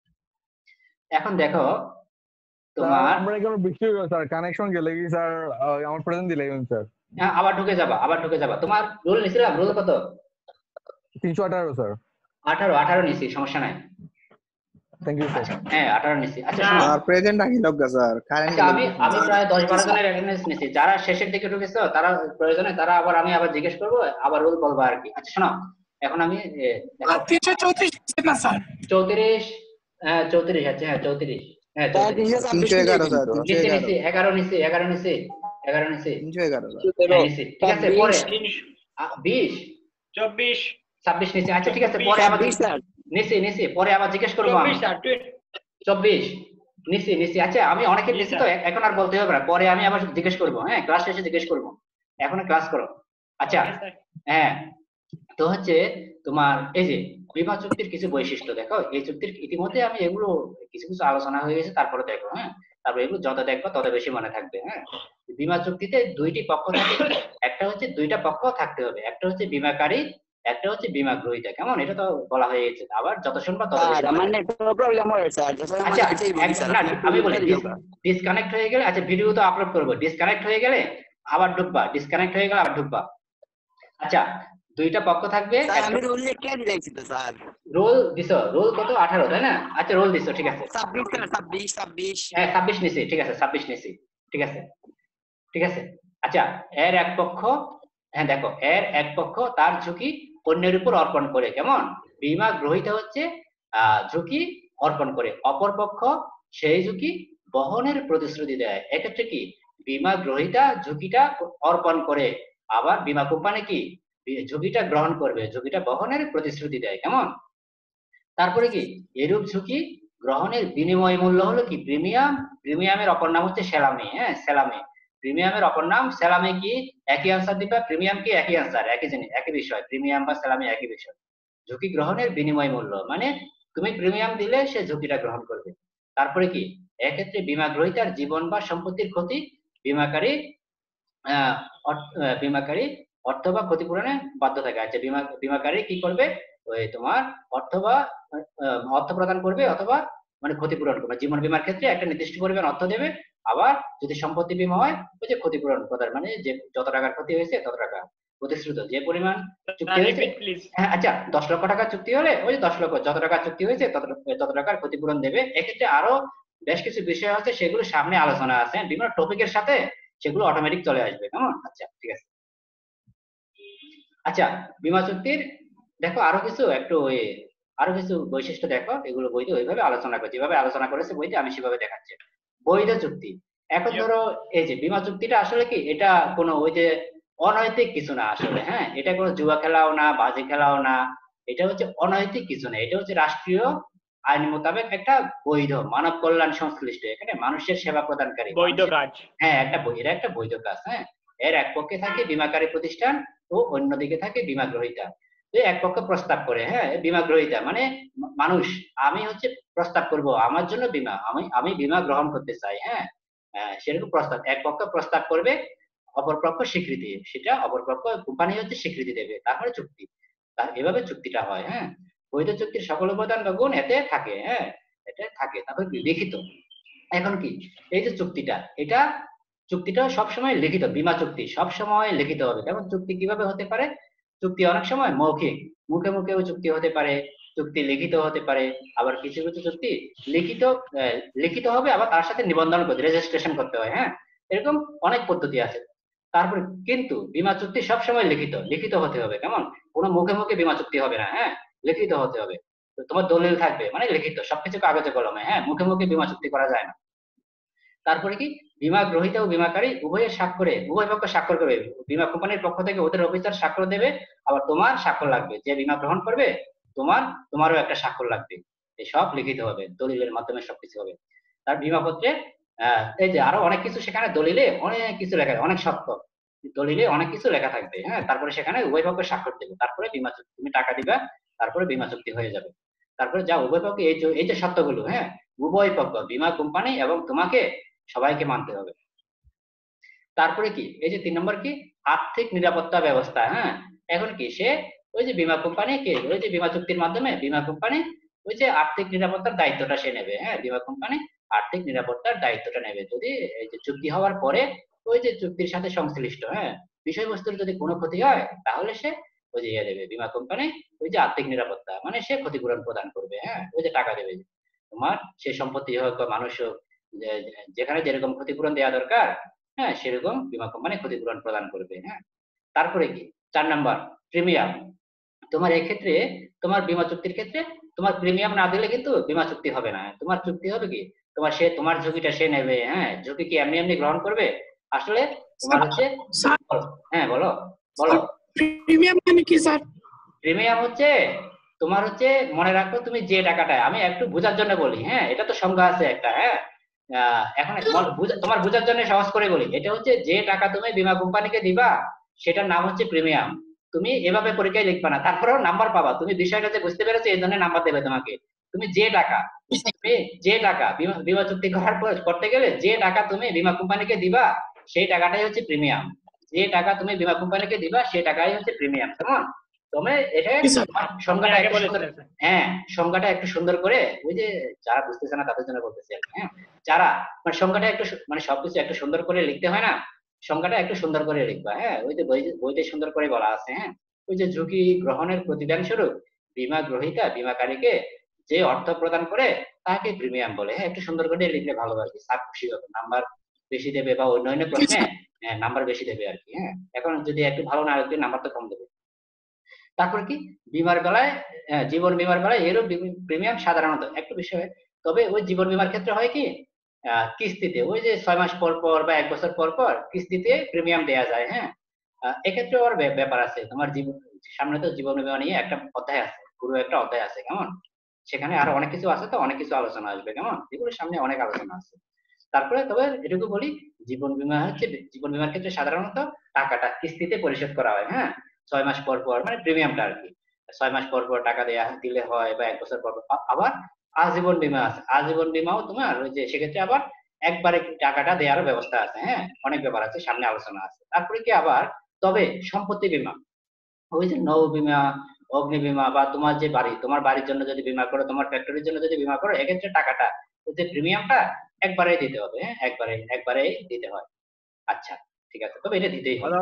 এখন দেখো তোমার, আমরা এখানে বৃষ্টি হয়ে স্যার, কানেকশন গেলে কি স্যার আমার প্রেজেন্ট দিলে স্যার হ্যাঁ, আবার ঢুকে যাবা, আবার ঢুকে যাবা। তোমার রোল নিছিলাম, রোল কত? তিনশো আঠারো স্যার। আঠারো, আঠারো নিছি, সমস্যা নাই। Thank you sir. আচ্ছা হ্যাঁ, আঠারো নিছি। আচ্ছা না। শোনো, আর প্রেজেন্ট আগে লোক স্যার কারেন্ট আচ্ছা আমি আমি প্রায় দশ বারো জনের অ্যাটেন্ডেন্স নিছি। যারা শেষের দিকে ঢুকেছো তারা প্রয়োজনে তারা আবার আমি আবার জিজ্ঞেস করবো, আবার রোল বলবো আর কি। আচ্ছা শোনো, এখন আমি এ, দেখো, তিনশো চৌত্রিশ না স্যার? চৌত্রিশ, হ্যাঁ চৌত্রিশ আছে, হ্যাঁ চৌত্রিশ, হ্যাঁ স্যার চৌত্রিশ তিনশো ছাব্বিশ তিনশো এগারো স্যার, তিনশো নিছি এগারো নিছি, এগারো নিছি, এগারো নিছি, এগারো নিছি, তিনশো এগারো স্যার। হ্যাঁ, নিছি। ঠিক আছে, পরে তিনশো আ, বিশ, চব্বিশ ছাব্বিশ নিছি। আচ্ছা ঠিক আছে, পরে আবার ছাব্বিশ স্যার নিছি নিছি, পরে আবার জিজ্ঞেস করবো আমি। চব্বিশ স্যার twenty চব্বিশ নিছি নিছি। আচ্ছা আমি অনেকে জি, নিছি স্যার। তো, এ- এখন আর বলতে হবে না, পরে আমি আবার জিজ্ঞেস করবো। হ্যাঁ, ক্লাস শেষে জিজ্ঞেস করবো, এখন ক্লাস করো। আচ্ছা Okay, স্যার। হ্যাঁ, তো হচ্ছে তোমার এই যে বীমা চুক্তির কিছু বৈশিষ্ট্য দেখো। এই চুক্তির ইতিমধ্যে আমি এগুলো কিছু কিছু আলোচনা হয়ে গেছে, তারপরে দেখো। হ্যাঁ, তারপরে এগুলো যত দেখবো তত বেশি মনে থাকবে। হ্যাঁ, বীমা চুক্তিতে দুইটি পক্ষ থাকে, একটা হচ্ছে দুইটা পক্ষ থাকতে হবে, একটা হচ্ছে বীমাকারী, একটা হচ্ছে বীমা গ্রহীতা। কেমন, এটা তো বলা হয়ে গেছে, আবার যত শুনবা তত স্যার বেশি মনে আমার থাকবে। নেটওয়ার্ক প্রবলেম হয় স্যার, স্যার আমার আচ্ছা নেটই বলি এক- স্যার না, আপনি একটু আমি বলি উত্তর দিও স্যার। ডিসকানেক্ট হয়ে গেলে, আচ্ছা ভিডিও তো আপলোড করবো, ডিসকানেক্ট হয়ে গেলে আবার ঢুকবা, ডিসকানেক্ট হয়ে গেলে আবার ঢুকবা। আচ্ছা, দুইটা পক্ষ থাকবে, স্যার একটা আমি রুল লিখে দিয়েছি তো স্যার। রোল দিছো, রোল কত? আঠারো তাই না? আচ্ছা রোল দিছো, ঠিক আছে। ছাব্বিশ স্যার, ছাব্বিশ ছাব্বিশ হ্যাঁ ছাব্বিশ নিছি, ঠিক আছে, ছাব্বিশ নিছি, ঠিক আছে ঠিক আছে। আচ্ছা, এর এক পক্ষ, হ্যাঁ দেখো, এর এক পক্ষ তার ঝুঁকি অন্যের উপর অর্পণ করে। কেমন, বীমা গ্রহীতা হচ্ছে আহ ঝুঁকি অর্পণ করে, অপর পক্ষ সেই ঝুঁকি বহনের প্রতিশ্রুতি দেয়। এক্ষেত্রে কি, বীমা গ্রহীতা ঝুঁকিটা অর্পণ করে, আবার বীমা কোম্পানি কি বি- ঝুঁকিটা গ্রহণ করবে, ঝুঁকিটা বহনের প্রতিশ্রুতি দেয়। কেমন, তারপরে কি, এরূপ ঝুঁকি গ্রহণের বিনিময় মূল্য হলো কি প্রিমিয়াম। প্রিমিয়ামের অপর নাম হচ্ছে সেলামি। হ্যাঁ, সেলামি, প্রিমিয়ামের অপর নাম সেলামি। কি একই আনসার দিবা, প্রিমিয়াম কি একই আনসার, একই জিনিস, একই বিষয়, প্রিমিয়াম বা সেলামি একই বিষয়। ঝুঁকি গ্রহণের বিনিময় মূল্য মানে তুমি প্রিমিয়াম দিলে সে ঝুঁকিটা গ্রহণ করবে। তারপরে কি, এক্ষেত্রে বীমা গ্রহীতার জীবন বা সম্পত্তির ক্ষতি বীমাকারী আহ অর্থ- আহ, বীমাকারী অর্থ বা ক্ষতিপূরণে বাধ্য থাকে। আচ্ছা, বীমা বীমাকারী কি করবে, ওই তোমার অর্থ বা আহ, অর্থ প্রদান করবে, অথবা মানে ক্ষতিপূরণ করবে। জীবন বীমার ক্ষেত্রে একটা নির্দিষ্ট পরিমাণ অর্থ দেবে, আবার যদি সম্পত্তি বীমা হয় ওই যে ক্ষতিপূরণ প্রদান, মানে যে যত টাকার ক্ষতি হয়েছে তত টাকা প্রতিশ্রুত, যে পরিমাণ চুক্তি হয়েছে। Repeat please. হ্যাঁ আচ্ছা, দশ লক্ষ টাকা চুক্তি হলে ওই যে দশ লক্ষ, যত টাকা চুক্তি হয়েছে তত তত টাকার ক্ষতিপূরণ দেবে। এক্ষেত্রে আরো বেশ কিছু বিষয় আছে, সেগুলো সামনে আলোচনা আছে বিভিন্ন টপিকের সাথে, সেগুলো অটোমেটিক চলে আসবে। কেমন, আচ্ছা ঠিক আছে। আচ্ছা, বীমা চুক্তির দেখো আরো কিছু একটু ওই আরো কিছু বৈশিষ্ট্য দেখো, এগুলো বইতে ওইভাবে আলোচনা করে, যেভাবে আলোচনা করেছে বইতে আমি সেভাবে দেখাচ্ছি। বৈধ চুক্তি, এখন Yep. ধরো এই যে বীমা চুক্তিটা আসলে কি, এটা কোনো ওই যে অনৈতিক কিছু না আসলে। হ্যাঁ, এটা কোনো জুয়া খেলাও না, বাজি খেলাও না, এটা হচ্ছে অনৈতিক কিছু না, এটা হচ্ছে রাষ্ট্রীয় আইন মোতাবেক একটা বৈধ মানব কল্যাণ সংশ্লিষ্ট, এখানে মানুষের সেবা প্রদানকারী বৈধ মানুষের- কাজ। হ্যাঁ একটা বৈ- এরা একটা বৈধ কাজ। হ্যাঁ, এর এক পক্ষে থাকে বীমাকারী প্রতিষ্ঠান ও অন্যদিকে থাকে বীমা গ্রহীতা। তো এক পক্ষ প্রস্তাব করে, হ্যাঁ বীমা গ্রহীতা মানে মা- মানুষ, আমি হচ্ছে প্রস্তাব করব আমার জন্য বীমা, আমি আমি বীমা গ্রহণ করতে চাই। হ্যাঁ, আহ, সেরকম প্রস্তাব, এক পক্ষ প্রস্তাব করবে, অপর পক্ষ স্বীকৃতি, সেটা অপর পক্ষ কোম্পানি হচ্ছে স্বীকৃতি দেবে, তারপরে চুক্তি। তা- এভাবে চুক্তিটা হয়। হ্যাঁ, বৈধ চুক্তির সকল উপাদান বা গুণ এতে থাকে। হ্যাঁ, এটা থাকে। তারপর কি? লিখিত। এখন কি, এই যে চুক্তিটা, এটা চুক্তিটা সবসময় লিখিত, বীমা চুক্তি সবসময় লিখিত হবে। যেমন চুক্তি কিভাবে হতে পারে, চুক্তি অনেক সময় মৌখিক, মুখে মুখেও চুক্তি হতে পারে, চুক্তি লিখিত হতে পারে, আবার কিছু কিছু চুক্তি লিখিত আহ, লিখিত হবে, আবার তার সাথে নিবন্ধন করতে, রেজিস্ট্রেশন করতে হয়। হ্যাঁ, এরকম অনেক পদ্ধতি আছে। তারপরে কিন্তু বীমা চুক্তি সবসময় লিখিত, লিখিত হতে হবে। কেমন, কোনো মুখে মুখে বীমা চুক্তি হবে না। হ্যাঁ, লিখিত হতে হবে। তো তোমার দলিল থাকবে, মানে লিখিত, সবকিছু কাগজে কলমে। হ্যাঁ, মুখে মুখে বীমা চুক্তি করা যায় না। তারপরে কি, বীমা গ্রহীতা ও বীমাকারী উভয়ের স্বাক্ষরে, উভয় পক্ষ স্বাক্ষর করবে, বীমা কোম্পানির পক্ষ থেকে ওদের অফিসার স্বাক্ষর দেবে, আবার তোমার স্বাক্ষর লাগবে, যে বীমা গ্রহণ করবে তোমার তোমারও একটা স্বাক্ষর লাগবে। এই সব লিখিত হবে, দলিলের মাধ্যমে সবকিছু হবে। তার বীমা পত্রে আহ এই যে আরো অনেক কিছু, সেখানে দলিলে অনেক কিছু লেখা, অনেক শর্ত, দলিলে অনেক কিছু লেখা থাকবে। হ্যাঁ, তারপরে সেখানে উভয় পক্ষ স্বাক্ষর দেবে, তারপরে বীমা চুক্তি, তুমি টাকা দিবা, তারপরে বীমা চুক্তি হয়ে যাবে। তারপরে যা উভয় পক্ষে এই যে এই যে শর্তগুলো, হ্যাঁ, উভয় পক্ষ বীমা কোম্পানি এবং তোমাকে সবাইকে মানতে হবে। তারপরে কি এই যে তিন নম্বর কি আর্থিক নিরাপত্তা ব্যবস্থা, হ্যাঁ, এখন কি সে ওই যে বীমা কোম্পানি কে ওই যে বীমা চুক্তির মাধ্যমে বীমা কোম্পানি ওই যে আর্থিক নিরাপত্তার দায়িত্বটা সে নেবে, হ্যাঁ, বীমা কোম্পানি আর্থিক নিরাপত্তার দায়িত্বটা নেবে যদি এই যে চুক্তি হওয়ার পরে ওই যে চুক্তির সাথে সংশ্লিষ্ট, হ্যাঁ, বিষয়বস্তুর যদি কোনো ক্ষতি হয় তাহলে সে ওই যে ইয়ে দেবে বীমা কোম্পানি ওই যে আর্থিক নিরাপত্তা মানে সে ক্ষতিপূরণ প্রদান করবে, হ্যাঁ, ওই যে টাকা দেবে তোমার সে সম্পত্তি হোক বা মানুষ হোক, যে- যেখানে যেরকম ক্ষতিপূরণ দেওয়া দরকার, হ্যাঁ, সেরকম বীমা কোম্পানি ক্ষতিপূরণ প্রদান করবে, হ্যাঁ। তারপরে কি চার নাম্বার প্রিমিয়াম, তোমার এই ক্ষেত্রে তোমার বীমা চুক্তির ক্ষেত্রে তোমার প্রিমিয়াম না দিলে কিন্তু বীমা চুক্তি হবে না, তোমার চুক্তি হবে কি তোমার সে তোমার ঝুঁকিটা সে নেবে, হ্যাঁ, ঝুঁকি কি এমনি এমনি গ্রহণ করবে আসলে তোমার হচ্ছে, স্যার হ্যাঁ বলো বলো প্রিমিয়াম মানে কি স্যার? প্রিমিয়াম হচ্ছে তোমার হচ্ছে মনে রাখো তুমি যে টাকাটা, আমি একটু বোঝার জন্য বলি, হ্যাঁ, এটা তো সংজ্ঞা আছে একটা, হ্যাঁ, আহ, এখন তোমার বুঝা- তোমার বোঝার জন্য সহজ করে বলি, এটা হচ্ছে যে টাকা তুমি বীমা কোম্পানিকে দিবা সেটার নাম হচ্ছে প্রিমিয়াম। তুমি এভাবে পরীক্ষায় লিখবা না, তারপরেও নাম্বার পাবা, তুমি বিষয়টা যে বুঝতে পেরেছো এই জন্য নাম্বার দেবে তোমাকে। তুমি যে টাকা তুমি যে টাকা বীমা বীমা চুক্তি করার পর করতে গেলে যে টাকা তুমি বীমা কোম্পানিকে দিবা সেই টাকাটাই হচ্ছে প্রিমিয়াম, যে টাকা তুমি বীমা কোম্পানিকে দিবা সেই টাকাই হচ্ছে প্রিমিয়াম, কেমন? তুমি এটা জি স্যার। সংজ্ঞাটা আগে একটু বলে সুন্দর, ফেলেছে। হ্যাঁ, সংজ্ঞাটা একটু সুন্দর করে ওই যে যারা বুঝতেছে না তাদের জন্য বলতেছি আর কি, হ্যাঁ, যারা মানে সংজ্ঞাটা একটু সু- মানে সবকিছু একটু সুন্দর করে লিখতে হয় না, সংজ্ঞাটা একটু সুন্দর করে লিখবা, হ্যাঁ, ওই যে বই বইতে সুন্দর করে বলা আছে, হ্যাঁ, ওই যে ঝুঁকি গ্রহণের প্রতিদান স্বরূপ বীমা গ্রহীতা বীমাকারীকে যে অর্থ প্রদান করে তাকে প্রিমিয়াম বলে, হ্যাঁ, একটু সুন্দর করে লিখলে ভালো আর কি, স্যার খুশি হবে, নাম্বার বেশি দেবে বা অন্যান্য প্রশ্নে নাম্বার বেশি দেবে আর কি, হ্যাঁ, এখন যদি একটু ভালো না লিখলে নাম্বার তো কম দেবে। তারপর কি বিমার বেলায়, আহ, জীবন বিমার বেলায় এরও প্রিমিয়াম সাধারণত একটু বেশি হয়, তবে ওই জীবন বিমার ক্ষেত্রে হয় কি আহ, কিস্তিতে ওই যে ছয় মাস পর পর বা এক বছর পর পর কিস্তিতে প্রিমিয়াম দেওয়া যায়, হ্যাঁ, আহ, এক্ষেত্রে ওর ব্যাপ- ব্যাপার আছে, তোমার জীবন সামনে তো জীবন বীমা নিয়ে একটা অধ্যায় আছে, পুরো একটা অধ্যায় আছে, কেমন? সেখানে আরো অনেক কিছু আছে, তো অনেক কিছু আলোচনা আসবে, কেমন? এগুলোর সামনে অনেক আলোচনা আছে। তারপরে তবে এটুকু বলি জীবন বীমা হচ্ছে জীবন বীমার ক্ষেত্রে সাধারণত টাকাটা কিস্তিতে পরিশোধ করা হয়, হ্যাঁ, ছয় মাস পর পর মানে প্রিমিয়ামটা আর কি, ছয় মাস পর পর টাকা দেয়া দিলে হয় বা এক বছর পর পর। আ- আবার আজীবন বীমা আছে, আজীবন বীমাও তোমার ওই যে সেক্ষেত্রে আবার একবারে টাকাটা দেওয়ার ব্যবস্থা আছে, হ্যাঁ, অনেক ব্যাপার আছে, সামনে আলোচনা আছে। তারপরে কি আবার তবে সম্পত্তি বীমা ওই যে নৌ বীমা অগ্নি বীমা বা তোমার যে বাড়ি তোমার বাড়ির জন্য যদি বীমা করো তোমার ফ্যাক্টরির জন্য যদি বীমা করো এক্ষেত্রে টাকাটা ওই যে প্রিমিয়ামটা একবারেই দিতে হবে, হ্যাঁ, একবারে একবারেই দিতে হয়। আচ্ছা ঠিক আছে, তবে এটা দিতেই হবে।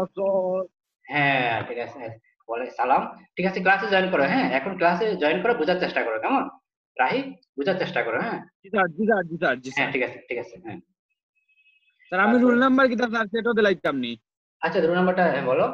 হ্যাঁ ঠিক আছে, হ্যাঁ, বলে সালাম। ঠিক আছে ক্লাসে জয়েন করো, হ্যাঁ, এখন ক্লাসে জয়েন করো, বোঝার চেষ্টা করো, কেমন? রাহি, বোঝার চেষ্টা করো, হ্যাঁ। জি স্যার জি স্যার জি স্যার জি হ্যাঁ স্যার ঠিক আছে ঠিক আছে, হ্যাঁ। স্যার আমি তারপরে রোল নাম্বার কি স্যার সেটাও দিলাইতাম নি আচ্ছা রুল নাম্বারটা হ্যাঁ বলো।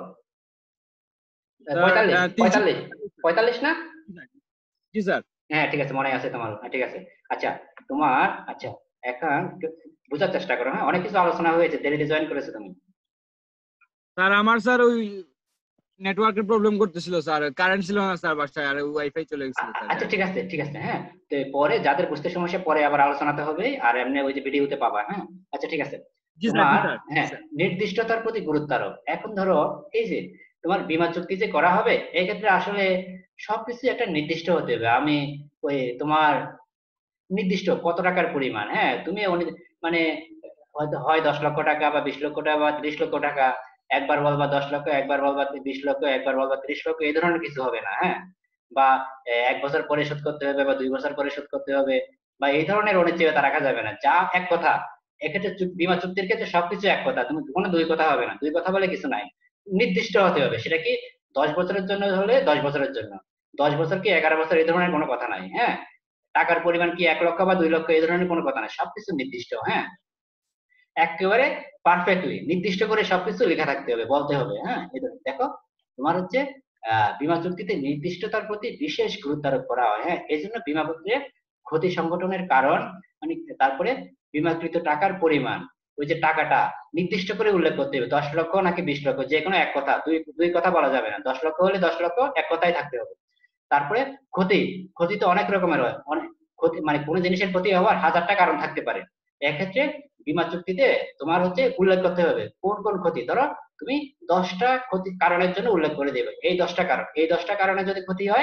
স্যার পঁয়তাল্লিশ আহ, তিনশো পঁয়তাল্লিশ পঁয়তাল্লিশ না? জি স্যার হ্যাঁ ঠিক আছে, মনে আছে তোমার, হ্যাঁ, ঠিক আছে। আচ্ছা তোমার আচ্ছা এখন একটু বোঝার চেষ্টা করো, হ্যাঁ, অনেক কিছু আলোচনা হয়েছে, দেরিতে জয়েন করেছো তুমি। স্যার আমার স্যার ওই নেটওয়ার্কের প্রবলেম করতেছিল স্যার, কারেন্ট ছিল না স্যার বাসায়, আর ওয়াইফাই চলে গেছিল আ- স্যার আচ্ছা যার ঠিক আছে ঠিক আছে, হ্যাঁ, তো পরে যাদের বুঝতে সমস্যা পরে আবার আলোচনাতে হবে, আর এমনি ওই যে ভিডিওতে পাবা, হ্যাঁ। আচ্ছা ঠিক আছে জি স্যার জি তোমার, স্যার জি হ্যাঁ, স্যার নির্দিষ্টতার প্রতি গুরুত্ব আরোপ। এখন ধরো এই যে তোমার বীমা চুক্তি যে করা হবে এই ক্ষেত্রে আসলে সবকিছু একটা নির্দিষ্ট হতে হবে, আমি ওই তোমার নির্দিষ্ট কত টাকার পরিমাণ, হ্যাঁ, তুমি অনি- মানে হয়তো হয় দশ লক্ষ টাকা বা বিশ লক্ষ টাকা বা ত্রিশ লক্ষ টাকা, একবার বলবা দশ লক্ষ, একবার বলবা বিশ লক্ষ, একবার বলবা ত্রিশ লক্ষ, এই ধরনের কিছু হবে না, হ্যাঁ, বা এ, এক বছর পরে শোধ করতে হবে বা দুই বছর পরে শোধ করতে হবে বা এই ধরনের অনিশ্চয়তা রাখা যাবে না, যা এক কথা। এক্ষেত্রে চুক- বীমা চুক্তির ক্ষেত্রে সবকিছু এক কথা, তুমি কোনো দুই কথা হবে না, দুই কথা বলে কিছু নাই, নির্দিষ্ট হতে হবে। সেটা কি দশ বছরের জন্য হলে দশ বছরের জন্য, দশ বছর কি এগারো বছর এই ধরনের কোনো কথা নাই, হ্যাঁ, টাকার পরিমাণ কি এক লক্ষ বা দুই লক্ষ এই ধরনের কোনো কথা নাই, সবকিছু নির্দিষ্ট, হ্যাঁ, একেবারে পারফেক্টলি নির্দিষ্ট করে সবকিছু লেখা থাকতে হবে, বলতে হবে, হ্যাঁ। এই দেখো দেখো, তোমার হচ্ছে আহ বীমা চুক্তিতে নির্দিষ্টতার প্রতি বিশেষ গুরুত্ব আরোপ করা হয়, হ্যাঁ, এই জন্য বীমা পত্রে ক্ষতি সংগঠনের কারণ মানে তারপরে বীমাকৃত টাকার পরিমাণ ওই যে টাকাটা নির্দিষ্ট করে উল্লেখ করতে হবে, দশ লক্ষ নাকি বিশ লক্ষ, যে কোনো এক কথা, দুই দুই কথা বলা যাবে না, দশ লক্ষ হলে দশ লক্ষ এক কথাই থাকতে হবে। তারপরে ক্ষতি, ক্ষতি তো অনেক রকমের হয়, অনেক ক্ষতি মানে কোনো জিনিসের ক্ষতি হওয়ার হাজারটা কারণ থাকতে পারে, এক্ষেত্রে বীমা চুক্তিতে তোমার হচ্ছে উল্লেখ করতে হবে কোন কোন ক্ষতি, ধরো তুমি দশটা ক্ষতি কারণের জন্য উল্লেখ করে দেবে, এই দশটা কারণ, এই দশটা কারণে যদি ক্ষতি হয়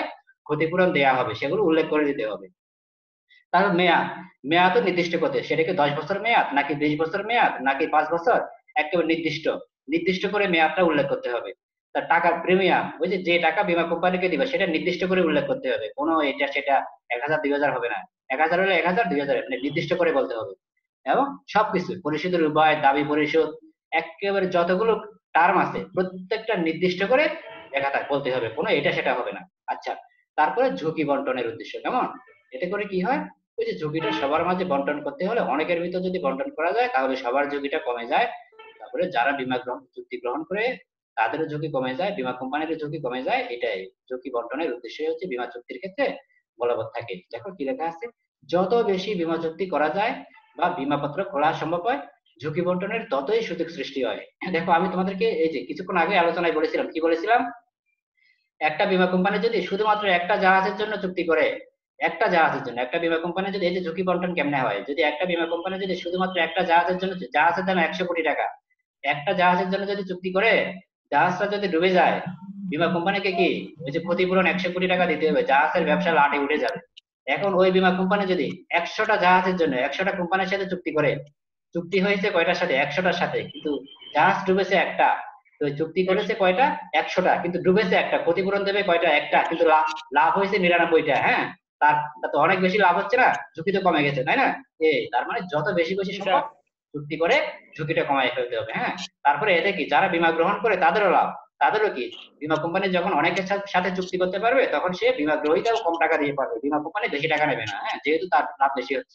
ক্ষতিপূরণ দেয়া হবে সেগুলো উল্লেখ করে দিতে হবে। তারপর মেয়াদ, মেয়াদ তো নির্দিষ্ট করতে, সেটা কি দশ বছর মেয়াদ নাকি বিশ বছর মেয়াদ নাকি পাঁচ বছর, একেবারে নির্দিষ্ট নির্দিষ্ট করে মেয়াদটা উল্লেখ করতে হবে। তার টাকার প্রিমিয়াম, ওই যে যে টাকা বীমা কোম্পানিকে দিবে সেটা নির্দিষ্ট করে উল্লেখ করতে হবে, কোনো এটা সেটা এক হাজার দুই হাজার হবে না, এক হাজার হলে এক হাজার, দুই হাজার মানে নির্দিষ্ট করে বলতে হবে। এবং সবকিছু পরিশোধের উপায়, দাবি পরিশোধ, একেবারে যতগুলো টার্ম আছে প্রত্যেকটা নির্দিষ্ট করে লেখা থাক বলতে হবে, কোনো এটা সেটা হবে না। আচ্ছা, তারপরে ঝুঁকি বন্টনের উদ্দেশ্য কেমন, এতে করে কি হয়, ওই যে ঝুঁকিটা সবার মাঝে বন্টন করতে হলে অনেকের ভিতর যদি বন্টন করা যায় তাহলে সবার ঝুঁকিটা কমে যায়। তারপরে যারা বীমা গ্রহণ চুক্তি গ্রহণ করে তাদেরও ঝুঁকি কমে যায়, বীমা কোম্পানিরও ঝুঁকি কমে যায়। এটাই ঝুঁকি বন্টনের উদ্দেশ্যই হচ্ছে বীমা চুক্তির ক্ষেত্রে বলবৎ থাকে। দেখো কি লেখা আছে, যত বেশি বীমা চুক্তি করা যায় বা বীমা পত্র খোলা সম্ভব হয় ঝুঁকি বন্টনের ততই সুযোগ সৃষ্টি হয়। দেখো আমি তোমাদেরকে এই যে কিছুক্ষণ আগে আলোচনায় বলেছিলাম, কি বলেছিলাম, একটা বীমা কোম্পানি যদি শুধুমাত্র একটা জাহাজের জন্য চুক্তি করে, একটা জাহাজের জন্য একটা বীমা কোম্পানি যদি, এই যে ঝুঁকি বন্টন কেমনে হয়, যদি একটা বীমা কোম্পানি যদি শুধুমাত্র একটা জাহাজের জন্য, জাহাজের দাম একশো কোটি টাকা, একটা জাহাজের জন্য যদি চুক্তি করে, জাহাজটা যদি ডুবে যায় বীমা কোম্পানিকে কি ওই যে ক্ষতিপূরণ একশো কোটি টাকা দিতে হবে, জাহাজের ব্যবসা লাটে উঠে যাবে। এখন ওই বীমা কোম্পানি যদি একশোটা জাহাজের জন্য একশোটা কোম্পানির সাথে চুক্তি করে, চুক্তি হয়েছে কয়টার সাথে, একশোটার সাথে, কিন্তু জাহাজ ডুবেছে একটা, তো চুক্তি করেছে কয়টা, একশোটা, কিন্তু ডুবেছে একটা, ক্ষতিপূরণ দেবে কয়টা, একটা, কিন্তু লাভ লাভ হয়েছে নিরানব্বইটা। হ্যাঁ, তার তো অনেক বেশি লাভ হচ্ছে না, ঝুঁকি তো কমে গেছে, তাই না? এই তার মানে যত বেশি বেশি সম্ভব চুক্তি করে ঝুঁকিটা কমায় ফেলতে হবে। হ্যাঁ, তারপরে এতে কি যারা বীমা গ্রহণ করে তাদেরও লাভ, তাদেরও কি বীমা কোম্পানি যখন অনেকের সাথে চুক্তি করতে পারবে তখন সে বীমা গ্রহীতাও কম টাকা দিয়ে পারবে, বীমা কোম্পানি বেশি টাকা নেবে না, হ্যাঁ, যেহেতু তার লাভ বেশি হচ্ছে।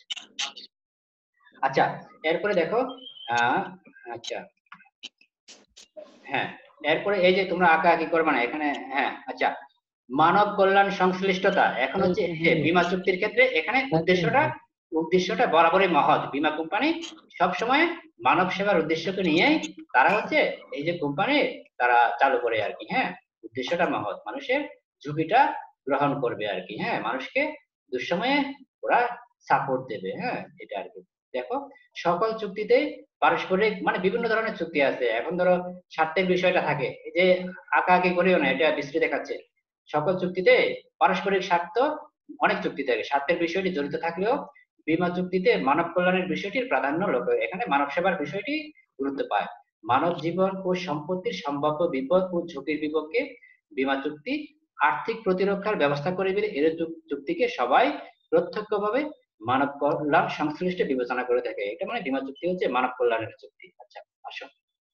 আচ্ছা, এরপরে দেখো, আহ আচ্ছা হ্যাঁ, এরপরে এই যে তোমরা আঁকা আঁকি করবে না এখানে, হ্যাঁ আচ্ছা, মানব কল্যাণ সংশ্লিষ্টতা, এখন হচ্ছে যে বীমা চুক্তির ক্ষেত্রে এখানে উদ্দেশ্যটা উদ্দেশ্যটা বরাবরই মহৎ, বীমা কোম্পানি সবসময় মানব সেবার উদ্দেশ্যকে নিয়েই তারা হচ্ছে এই যে কোম্পানি তারা চালু করে আর কি। হ্যাঁ, উদ্দেশ্যটা মহৎ, মানুষের ঝুঁকিটা গ্রহণ করবে আর কি। হ্যাঁ, মানুষকে দুঃসময়ে ওরা সাপোর্ট দেবে। হ্যাঁ, এটা আর কি। দেখো সকল চুক্তিতে পারস্পরিক মানে বিভিন্ন ধরনের চুক্তি আছে, এখন ধরো স্বার্থের বিষয়টা থাকে, এই যে আঁকা আঁকি করিও না, এটা বিশ্রী দেখাচ্ছে। সকল চুক্তিতে পারস্পরিক স্বার্থ, অনেক চুক্তি থাকে স্বার্থের বিষয়টি জড়িত থাকলেও বীমা চুক্তিতে মানব কল্যাণের বিষয়টির প্রাধান্য লক্ষ্য, এখানে মানব সেবার বিষয়টি গুরুত্ব পায়। মানব জীবন ও সম্পত্তির সম্ভাব্য বিপদ ও ঝুঁকির বিপক্ষে বীমা চুক্তি আর্থিক প্রতিরক্ষার ব্যবস্থা করিবে, এর চুক্তিকে সবাই প্রত্যক্ষভাবে মানব কল্যাণ সংশ্লিষ্ট বিবেচনা করে থাকে। এটা মানে বীমা চুক্তি হচ্ছে মানব কল্যাণের চুক্তি। আচ্ছা আসো,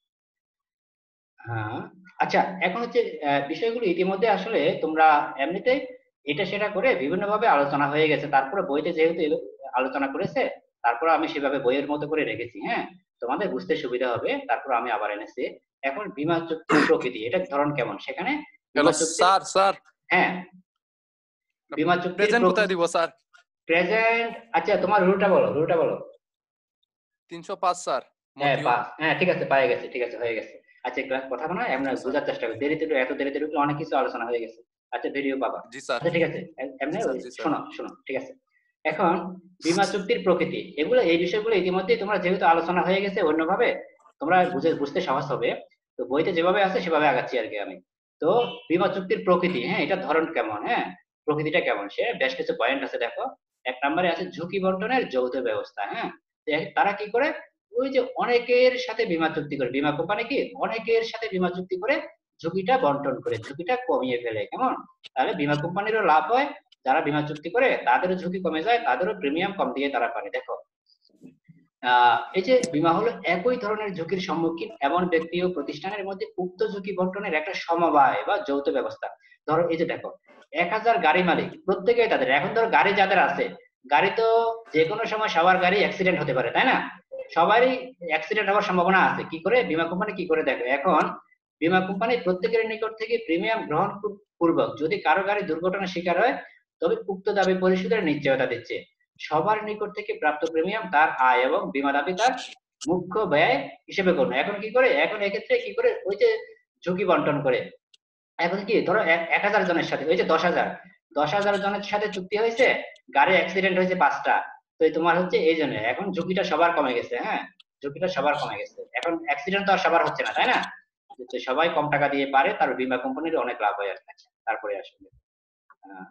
হ্যাঁ আচ্ছা, এখন হচ্ছে বিষয়গুলো ইতিমধ্যে আসলে তোমরা এমনিতে এটা সেটা করে বিভিন্ন ভাবে আলোচনা হয়ে গেছে, তারপরে বইতে যেহেতু আলোচনা করেছে তারপর আমি সেভাবে বইয়ের মতো করে রেখেছি। হ্যাঁ, তোমাদের বুঝতে সুবিধা হবে, তারপর আমি আবার এনেছি। এখন বীমা চুক্তির প্রকৃতি, এটা ধরন কেমন, সেখানে হ্যালো স্যার, স্যার হ্যাঁ বীমা চুক্তির প্রেজেন্ট কোথায় দিব স্যার? প্রেজেন্ট, আচ্ছা তোমার রুলটা বলো, রুলটা বলো। তিনশো পাঁচ স্যার। হ্যাঁ পাঁচ, হ্যাঁ ঠিক আছে, পায়ে গেছে, ঠিক আছে, হয়ে গেছে। আচ্ছা ক্লাস কথা বলা আমরা বোঝার চেষ্টা করি, দেরিতে এত দেরিতে ঢুকলে অনেক কিছু আলোচনা হয়ে গেছে। আচ্ছা ভিডিও পাবা। জি স্যার। আচ্ছা ঠিক আছে, এমনি শোনো শোনো ঠিক আছে। এখন বীমা চুক্তির প্রকৃতি, এগুলো এই বিষয়গুলো ইতিমধ্যে তোমরা যেহেতু আলোচনা হয়ে গেছে অন্যভাবে তোমরা বুঝে বুঝতে সহজ হবে, তো বইতে যেভাবে আছে সেভাবে আগাচ্ছি আর কি আমি। তো বীমা চুক্তির প্রকৃতি, হ্যাঁ এটা ধরন কেমন, হ্যাঁ প্রকৃতিটা কেমন, সে বেশ কিছু পয়েন্ট আছে। দেখো এক নম্বরে আছে ঝুঁকি বন্টনের যৌথ ব্যবস্থা। হ্যাঁ, তারা কি করে, ওই যে অনেকের সাথে বীমা চুক্তি করে, বীমা কোম্পানি কি অনেকের সাথে বীমা চুক্তি করে ঝুঁকিটা বন্টন করে, ঝুঁকিটা কমিয়ে ফেলে। কেমন, তাহলে বীমা কোম্পানিরও লাভ হয়, যারা বীমা চুক্তি করে তাদেরও ঝুঁকি কমে যায়, তাদেরও প্রিমিয়াম কম দিয়ে তারা পারে। দেখো আহ এই যে বীমা হলো একই ধরনের ঝুঁকির সম্মুখীন এমন ব্যক্তি ও প্রতিষ্ঠানের মধ্যে উক্ত ঝুঁকি বন্টনের একটা সমবায় বা যৌথ ব্যবস্থা। ধরো এই যে দেখো এক হাজার গাড়ি মালিক, প্রত্যেকেই তাদের, এখন ধরো গাড়ি যাদের আছে, গাড়ি তো যে কোনো সময় সবার গাড়ি অ্যাক্সিডেন্ট হতে পারে, তাই না? সবারই অ্যাক্সিডেন্ট হওয়ার সম্ভাবনা আছে। কি করে বীমা কোম্পানি কি করে দেখো, এখন বীমা কোম্পানি প্রত্যেকের নিকট থেকে প্রিমিয়াম গ্রহণ পূর্বক যদি কারো গাড়ি দুর্ঘটনার শিকার হয় তবে উক্ত দাবি পরিশোধের নিশ্চয়তা দিচ্ছে। সবার নিকট থেকে প্রাপ্ত প্রিমিয়াম তার আয় এবং বীমা দাবি তার মুখ্য ব্যয় হিসেবে গণ্য। এখন কি করে, এখন এক্ষেত্রে কি করে, ওই যে ঝুঁকি বন্টন করে, এখন কি ধরো এক হাজার জনের সাথে, ওই যে দশ হাজার দশ হাজার জনের সাথে চুক্তি হয়েছে, গাড়ি অ্যাক্সিডেন্ট হয়েছে পাঁচটা, তো তোমার হচ্ছে এই জন্য এখন ঝুঁকিটা সবার কমে গেছে। হ্যাঁ, ঝুঁকিটা সবার কমে গেছে, এখন অ্যাক্সিডেন্ট তো আর সবার হচ্ছে না, তাই না? সবাই কম টাকা দিয়ে পারে, তার বীমা কোম্পানির অনেক লাভ হয় আর। তারপরে আসলে আহ,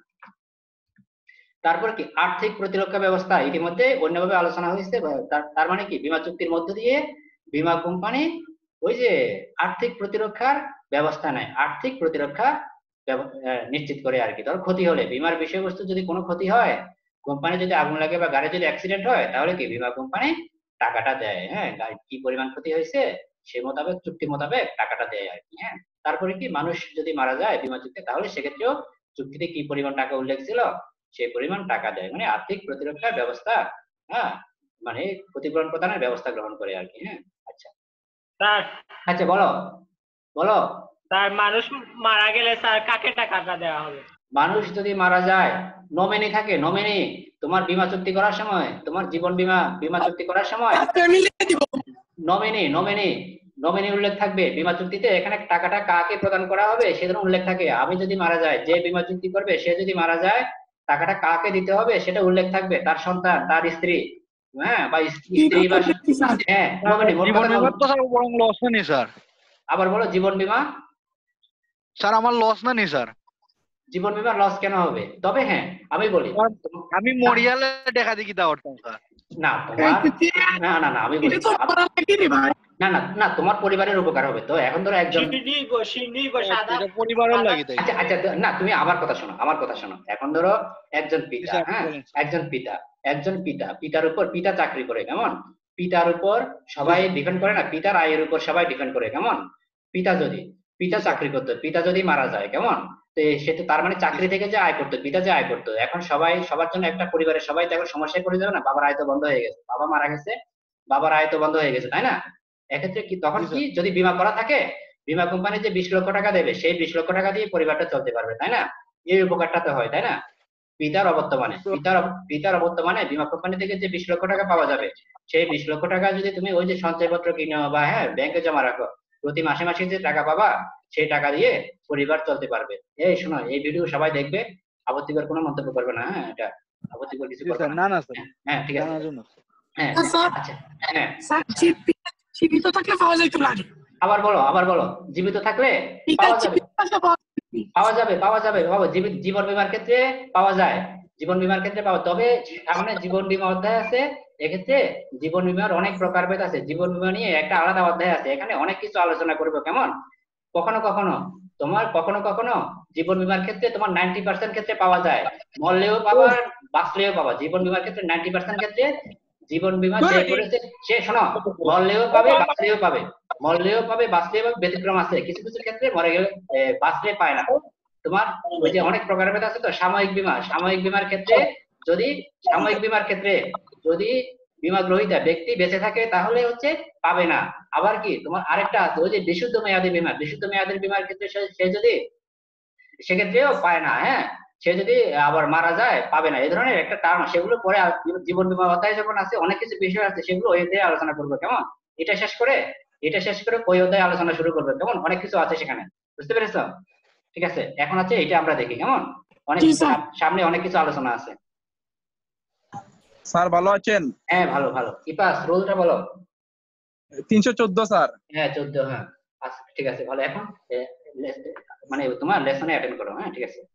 তারপর কি আর্থিক প্রতিরক্ষা ব্যবস্থা ইতিমধ্যে অন্যভাবে আলোচনা হয়েছে। তার- তার মানে কি বীমা চুক্তির মধ্য দিয়ে বীমা কোম্পানি ওই যে আর্থিক প্রতিরক্ষার ব্যবস্থা নেয়, আর্থিক প্রতিরক্ষা ব্যব- আহ, নিশ্চিত করে আর কি। ধর ক্ষতি হলে বীমার বিষয়বস্তু যদি কোনো ক্ষতি হয়, কোম্পানি যদি আগুন লাগে বা গাড়ি যদি অ্যাক্সিডেন্ট হয়, তাহলে কি বীমা কোম্পানি টাকাটা দেয়। হ্যাঁ, গাড়ি- কি পরিমাণ ক্ষতি হয়েছে সে মোতাবেক চুক্তি মোতাবেক টাকাটা দেয় আর কি। হ্যাঁ, তারপরে কি মানুষ যদি মারা যায় বীমা চুক্তি, তাহলে সেক্ষেত্রেও চুক্তিতে কি পরিমাণ টাকা উল্লেখ ছিল সেই পরিমাণ টাকা দেয়, মানে আর্থিক প্রতিরক্ষার ব্যবস্থা, হ্যাঁ, মানে ক্ষতিপূরণ প্রদানের ব্যবস্থা গ্রহণ করে আর কি। হ্যাঁ, আচ্ছা স্যার আচ্ছা বলো বলো স্যার মানুষ মারা গেলে স্যার কাকে টাকাটা দেওয়া হবে? মানুষ যদি মারা যায়, নমিনি থাকে, নমিনি তোমার বীমা চুক্তি করার সময়, তোমার জীবন বীমা বীমা চুক্তি করার সময় আমি লিখে দিব। নমিনি নমিনি নমিনি উল্লেখ থাকবে বীমা চুক্তিতে। এখানে টাকাটা কাকে প্রদান করা হবে সেটা উল্লেখ থাকে। আমি যদি মারা যায়, যে বীমা চুক্তি করবে সে যদি মারা যায়, টাকাটা কাকে দিতে হবে সেটা উল্লেখ থাকবে, তার সন্তান, তার স্ত্রী, হ্যাঁ, বা স্ত্রী বা হ্যাঁ নমিনি। মোট জীবন কথা বিমার বল- তো স্যার বরং লস না নি স্যার। আবার বলো জীবন বীমা। স্যার আমার লস না নি স্যার। জীবন বীমার লস কেন হবে? তবে হ্যাঁ আমি বলি, আমি মরিয়ালে দেখা দেখি তা করতাম স্যার। না তোমার না না না আমি বলি এটা তো করা লাগে রে ভাই। না না না তোমার পরিবারের উপকার হবে। তো এখন ধরো একজন, সিন্ডি গো সিন্ডি গো সাদা এটা পরিবারের লাগি তাই। আচ্ছা আচ্ছা না তুমি আমার কথা শোনো, আমার কথা শোনো। এখন ধরো একজন পিতা, স্যার, হ্যাঁ বলেন। একজন পিতা, একজন পিতা পিতার উপর, পিতা চাকরি করে, কেমন, পিতার উপর সবাই ডিপেন্ড করে না, পিতার আয়ের উপর সবাই ডিপেন্ড করে, কেমন। পিতা যদি পিতা চাকরি করতো, পিতা যদি মারা যায়, কেমন, তো সে তো তার মানে চাকরি থেকে যে আয় করতো, পিতা যে আয় করতো, এখন সবাই সবার জন্য একটা পরিবারের সবাই তো এখন সমস্যায় পড়ে যাবে না, বাবার আয় তো বন্ধ হয়ে গেছে, বাবা মারা গেছে, বাবার আয় তো বন্ধ হয়ে গেছে, তাই না? এক্ষেত্রে কি তখন কি যদি বীমা করা থাকে, বীমা কোম্পানি যে বিশ লক্ষ টাকা দেবে সেই বিশ লক্ষ টাকা দিয়ে পরিবারটা চলতে পারবে, তাই না? এই উপকারটা তো হয়, তাই না? পিতার অবর্তমানে পিতার অব- পিতার অবর্তমানে বীমা কোম্পানি থেকে যে বিশ লক্ষ টাকা পাওয়া যাবে, সেই বিশ লক্ষ টাকা যদি তুমি ওই যে সঞ্চয়পত্র কিনো বা হ্যাঁ ব্যাংকে জমা রাখো, প্রতি মাসে মাসে যে টাকা পাবা সেই টাকা দিয়ে পরিবার চলতে পারবে। এই শোনো, এই ভিডিও সবাই দেখবে, আপত্তিকর কোনো মন্তব্য করবে না, হ্যাঁ, এটা আপত্তিকর কিছু করবে স্যার না। না না স্যার, হ্যাঁ ঠিক আছে, জানার জন্য। হ্যাঁ স্যার আচ্ছা হ্যাঁ স্যার জীবিত জীবিত থাকলে পাওয়া যাইতো না। আবার বলো আবার বলো জীবিত থাকলে পিতা পাওয়া যাবে, জীবিত থাকলে পাওয়া যাইতো। পাওয়া যাবে পাওয়া যাবে বাবা, জীবিত জীবন বীমার ক্ষেত্রে পাওয়া যায়, জীবন বীমার ক্ষেত্রে পাওয়া, তবে সামনে জীবন বীমা অধ্যায় আছে, এক্ষেত্রে জীবন বীমার অনেক প্রকারভেদ আছে, জীবন বীমা নিয়ে একটা আলাদা অধ্যায় আছে, এখানে অনেক কিছু আলোচনা করবো, কেমন। কখনো কখনো তোমার কখনো কখনো জীবন বীমার ক্ষেত্রে তোমার নাইনটি পার্সেন্ট ক্ষেত্রে পাওয়া যায়, মরলেও পাবা বাঁচলেও পাবা। জীবন বীমার ক্ষেত্রে নাইনটি পার্সেন্ট ক্ষেত্রে জীবন বীমা যে করেছে সে শোনো, মরলেও পাবে বাঁচলেও পাবে, মরলেও পাবে বাঁচলেও পাবে, ব্যতিক্রম আছে, কিছু কিছু ক্ষেত্রে মরে গেলে এ, বাঁচলে পায় না। তোমার ওই যে অনেক প্রকারভেদ আছে তো, সাময়িক বীমা, সাময়িক বীমার ক্ষেত্রে যদি সাময়িক বীমার ক্ষেত্রে যদি বীমা গ্রহীতা ব্যক্তি বেঁচে থাকে তাহলে হচ্ছে পাবে না। আবার কি তোমার আরেকটা আছে ওই যে বিশুদ্ধ মেয়াদী বীমা, বিশুদ্ধ মেয়াদের বীমার ক্ষেত্রে সে- সে যদি সেক্ষেত্রেও পায় না, হ্যাঁ, সে যদি আবার মারা যায় পাবে না, এই ধরনের একটা টার্ম, সেগুলো পরে আর জীবন বীমা অধ্যায় যখন আছে অনেক কিছু বিষয় আছে, সেগুলো ওই অধ্যায়ে আলোচনা করবো, কেমন। এটা শেষ করে এটা শেষ করে ওই অধ্যায়ে আলোচনা শুরু করবে, কেমন, অনেক কিছু আছে সেখানে, বুঝতে পেরেছো? ঠিক আছে, এখন আছে এটা আমরা দেখি, কেমন, অনেক জি, স্যার। সামনে অনেক কিছু আলোচনা আছে। স্যার ভালো আছেন? হ্যাঁ ভালো ভালো, ইপাস রোলটা বলো। তিনশো চোদ্দ স্যার। হ্যাঁ চোদ্দ, হ্যাঁ আচ্ছা ঠিক আছে ভালো। এখন এ, লে- মানে তোমার লেসনে অ্যাটেন্ড করো, হ্যাঁ ঠিক আছে।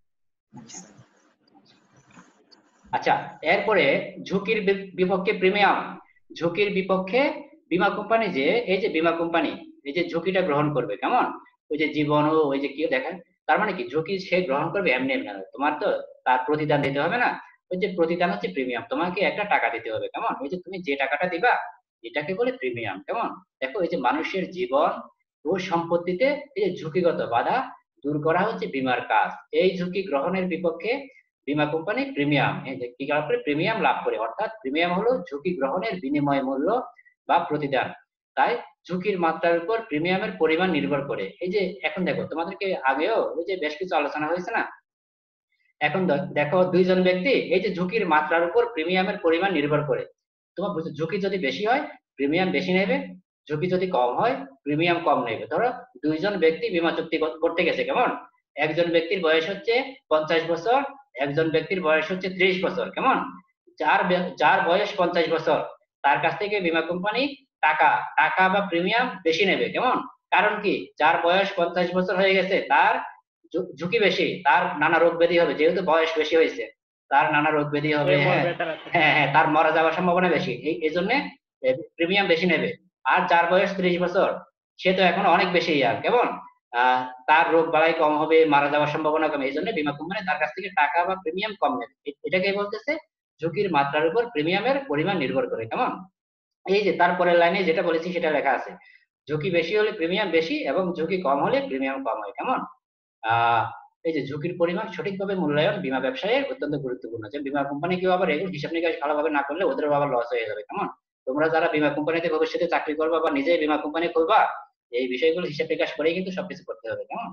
আচ্ছা এরপরে ঝুঁকির বি- বিপক্ষে প্রিমিয়াম, ঝুঁকির বিপক্ষে বীমা কোম্পানি যে এই যে বীমা কোম্পানি এই যে ঝুঁকিটা গ্রহণ করবে, কেমন, ওই যে জীবন ও ওই যে কি দেখেন, তার মানে কি ঝুঁকি সে গ্রহণ করবে এমনি এমনি না, তোমার তো তার প্রতিদান দিতে হবে না, ওই যে প্রতিদান হচ্ছে প্রিমিয়াম, তোমাকে একটা টাকা দিতে হবে, কেমন, ওই যে তুমি যে টাকাটা দিবা এটাকে বলে প্রিমিয়াম, কেমন। দেখো এই যে মানুষের জীবন ও সম্পত্তিতে এই যে ঝুঁকিগত বাধা দূর করা হচ্ছে বীমার কাজ, এই ঝুঁকি গ্রহণের বিপক্ষে বীমা কোম্পানি প্রিমিয়াম কি লাভ করে, প্রিমিয়াম লাভ করে, অর্থাৎ প্রিমিয়াম হলো ঝুঁকি গ্রহণের বিনিময় মূল্য বা প্রতিদান। তাই ঝুঁকির মাত্রার উপর প্রিমিয়ামের পরিমাণ নির্ভর করে। এই যে এখন দেখো তোমাদেরকে আগেও ওই যে বেশ কিছু আলোচনা হয়েছে না, এখন দ- দেখো দুইজন ব্যক্তি এই যে ঝুঁকির মাত্রার উপর প্রিমিয়ামের পরিমাণ নির্ভর করে, তোমার বুঝছো, ঝুঁকি যদি বেশি হয় প্রিমিয়াম বেশি নেবে, ঝুঁকি যদি কম হয় প্রিমিয়াম কম নেবে। ধরো দুইজন ব্যক্তি বীমা চুক্তি কর- করতে গেছে, কেমন, একজন ব্যক্তির বয়স হচ্ছে পঞ্চাশ বছর, একজন ব্যক্তির বয়স হচ্ছে ত্রিশ বছর, কেমন, যার বে- যার বয়স পঞ্চাশ বছর তার কাছ থেকে বীমা কোম্পানি টাকা টাকা বা প্রিমিয়াম বেশি নেবে, কেমন, কারণ কি, যার বয়স পঞ্চাশ বছর হয়ে গেছে তার ঝু- ঝুঁকি বেশি, তার নানা রোগ ব্যাধি হবে, যেহেতু বয়স বেশি হয়েছে তার নানা রোগ ব্যাধি হবে, এ হ্যাঁ মরবে তাড়াতাড়ি। হ্যাঁ হ্যাঁ তার মারা যাওয়ার সম্ভাবনা বেশি, এই এই জন্য প্রিমিয়াম বেশি নেবে। আর যার বয়স ত্রিশ বছর সে তো এখন অনেক বেশি ইয়ার, কেমন আহ তার রোগ বালাই কম হবে, মারা যাওয়ার সম্ভাবনা কম, এই জন্য বীমা কোম্পানি তার কাছ থেকে টাকা বা প্রিমিয়াম কম নেবে। এ- এটাকে বলতেছে ঝুঁকির মাত্রার উপর প্রিমিয়ামের পরিমাণ নির্ভর করে, কেমন। এই যে তারপরের লাইনে যেটা বলেছি সেটা লেখা আছে, ঝুঁকি বেশি হলে প্রিমিয়াম বেশি এবং ঝুঁকি কম হলে প্রিমিয়াম কম হয়, কেমন। আহ এই যে ঝুঁকির পরিমাণ সঠিকভাবে মূল্যায়ন বীমা ব্যবসায়ের অত্যন্ত গুরুত্বপূর্ণ, যে বীমা কোম্পানি কেউ আবার এগুলো হিসাব নিকাশ ভালোভাবে না করলে ওদেরও আবার লস হয়ে যাবে, কেমন। তোমরা যারা বীমা কোম্পানিতে ভবিষ্যতে চাকরি করবা বা নিজেই বীমা কোম্পানি খুলবা, এই বিষয়গুলো হিসাব নিকাশ করেই কিন্তু সবকিছু করতে হবে, কেমন।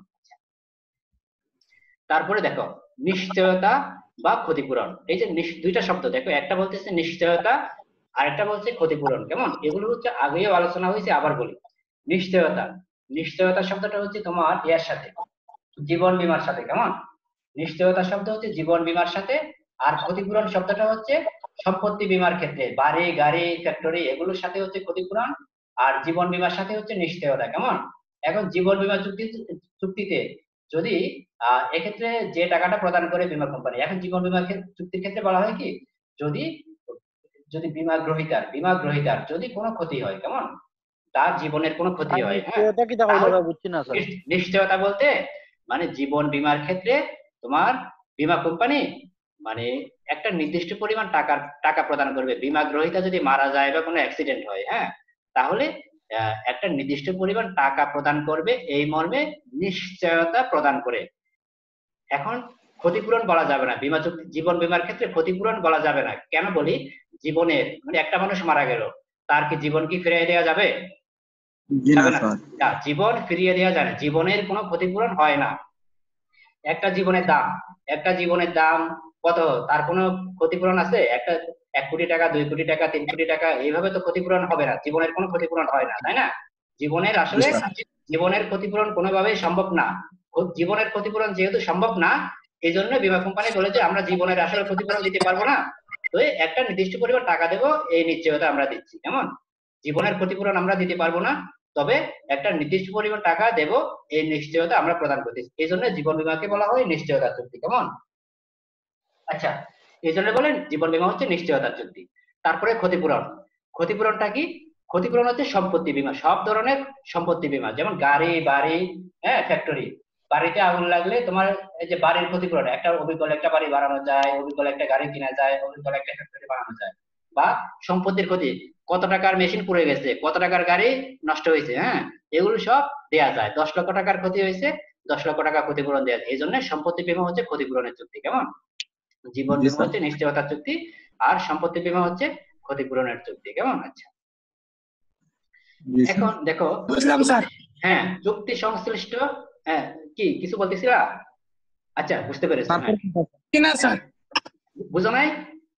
তারপরে দেখো নিশ্চয়তা বা ক্ষতিপূরণ, এই যে নিশ- দুইটা শব্দ দেখো, একটা বলতেছে নিশ্চয়তা আর একটা বলছে ক্ষতিপূরণ, কেমন। এগুলো হচ্ছে আগেও আলোচনা হয়েছে, আবার বলি। নিশ্চয়তা, নিশ্চয়তা শব্দটা হচ্ছে তোমার ইয়ার সাথে, জীবন বীমার সাথে, কেমন। নিশ্চয়তা শব্দ হচ্ছে জীবন বীমার সাথে, আর ক্ষতিপূরণ শব্দটা হচ্ছে সম্পত্তি বীমার ক্ষেত্রে, বাড়ি গাড়ি ফ্যাক্টরি এগুলোর সাথে হচ্ছে ক্ষতিপূরণ, আর জীবন বীমার সাথে হচ্ছে নিশ্চয়তা, কেমন। এখন জীবন বীমা চুক্তি চুক্তিতে যদি আহ এক্ষেত্রে যে টাকাটা প্রদান করে বীমা কোম্পানি, এখন জীবন বীমা ক্ষেত্রে- চুক্তির ক্ষেত্রে বলা হয় কি, যদি যদি বীমা গ্রহীতার বীমা গ্রহীতার যদি কোনো ক্ষতি হয়, কেমন, তার জীবনের কোনো ক্ষতি হয়, হ্যাঁ, নিশ্চয়তা কি দেখো তাহলে বুঝছি না স্যার। নিশ- নিশ্চয়তা বলতে মানে জীবন বীমার ক্ষেত্রে তোমার বীমা কোম্পানি মানে একটা নির্দিষ্ট পরিমাণ টাকা টাকা প্রদান করবে, বীমা গ্রহীতা যদি মারা যায় বা কোনো অ্যাক্সিডেন্ট হয়, হ্যাঁ, তাহলে আহ, একটা নির্দিষ্ট পরিমাণ টাকা প্রদান করবে, এই মর্মে নিশ্চয়তা প্রদান করে। এখন ক্ষতিপূরণ বলা যাবে না বীমা চুক্তি, জীবন বীমার ক্ষেত্রে ক্ষতিপূরণ বলা যাবে না, কেন বলি, জীবনের মানে একটা মানুষ মারা গেল, তার কি জীবন কি ফিরিয়ে দেওয়া যাবে? জি না যাবে না, স্যার। না, জীবন ফিরিয়ে দেওয়া যায় না, জীবনের কোনো ক্ষতিপূরণ হয় না। একটা জীবনের দাম, একটা জীবনের দাম কত, তার কোনো ক্ষতিপূরণ আছে? একটা এক কোটি টাকা, দুই কোটি টাকা, তিন কোটি টাকা, এইভাবে তো ক্ষতিপূরণ হবে না, জীবনের কোনো ক্ষতিপূরণ হয় না, তাই না। জীবনের জি আসলে স্যার। জীবনের ক্ষতিপূরণ কোনোভাবেই সম্ভব না। ও- জীবনের ক্ষতিপূরণ যেহেতু সম্ভব না, এই জন্য বীমা কোম্পানি বলেছে আমরা জীবনের আসলে ক্ষতিপূরণ দিতে পারবো না, তো এই একটা নির্দিষ্ট পরিমাণ টাকা দেবো, এই নিশ্চয়তা আমরা দিচ্ছি, কেমন। জীবনের ক্ষতিপূরণ আমরা দিতে পারবো না, তবে একটা নির্দিষ্ট পরিমাণ টাকা দেব, এই নিশ্চয়তা আমরা প্রদান করতেছি, এই জন্য জীবন বীমাকে বলা হয় নিশ্চয়তা চুক্তি, কেমন। আচ্ছা, এই জন্য বলেন জীবন বীমা হচ্ছে নিশ্চয়তা চুক্তি। তারপরে ক্ষতিপূরণ, ক্ষতিপূরণটা কি? ক্ষতিপূরণ হচ্ছে সম্পত্তি বীমা, সব ধরনের সম্পত্তি বীমা, যেমন গাড়ি বাড়ি, হ্যাঁ ফ্যাক্টরি, বাড়িতে আগুন লাগলে তোমার এই যে বাড়ির ক্ষতিপূরণ, একটা অবিকল একটা বাড়ি বানানো যায়, অবিকল একটা গাড়ি কিনা যায়, অবিকল একটা ফ্যাক্টরি বানানো যায়। বা সম্পত্তির ক্ষতি, কত টাকার মেশিন পুড়ে গেছে, কত টাকার গাড়ি নষ্ট হয়েছে, হ্যাঁ, এগুলো সব দেয়া যায়। দশ লক্ষ টাকার ক্ষতি হয়েছে, দশ লক্ষ টাকা ক্ষতিপূরণ দেওয়া যায়, এই জন্য সম্পত্তি বীমা হচ্ছে ক্ষতিপূরণের চুক্তি, কেমন। জীবন জি বীমা স্যার। হচ্ছে নিশ্চয়তার চুক্তি, আর সম্পত্তি বীমা হচ্ছে ক্ষতিপূরণের চুক্তি, কেমন। আচ্ছা, জি স্যার। এখন দেখো, বুঝলাম স্যার। হ্যাঁ চুক্তি সংশ্লিষ্ট, হ্যাঁ কি কিছু বলতেছিলা? আচ্ছা বুঝতে পেরেছো, তারপর হ্যাঁ, কি স্যার? কি না স্যার? বুঝো নাই?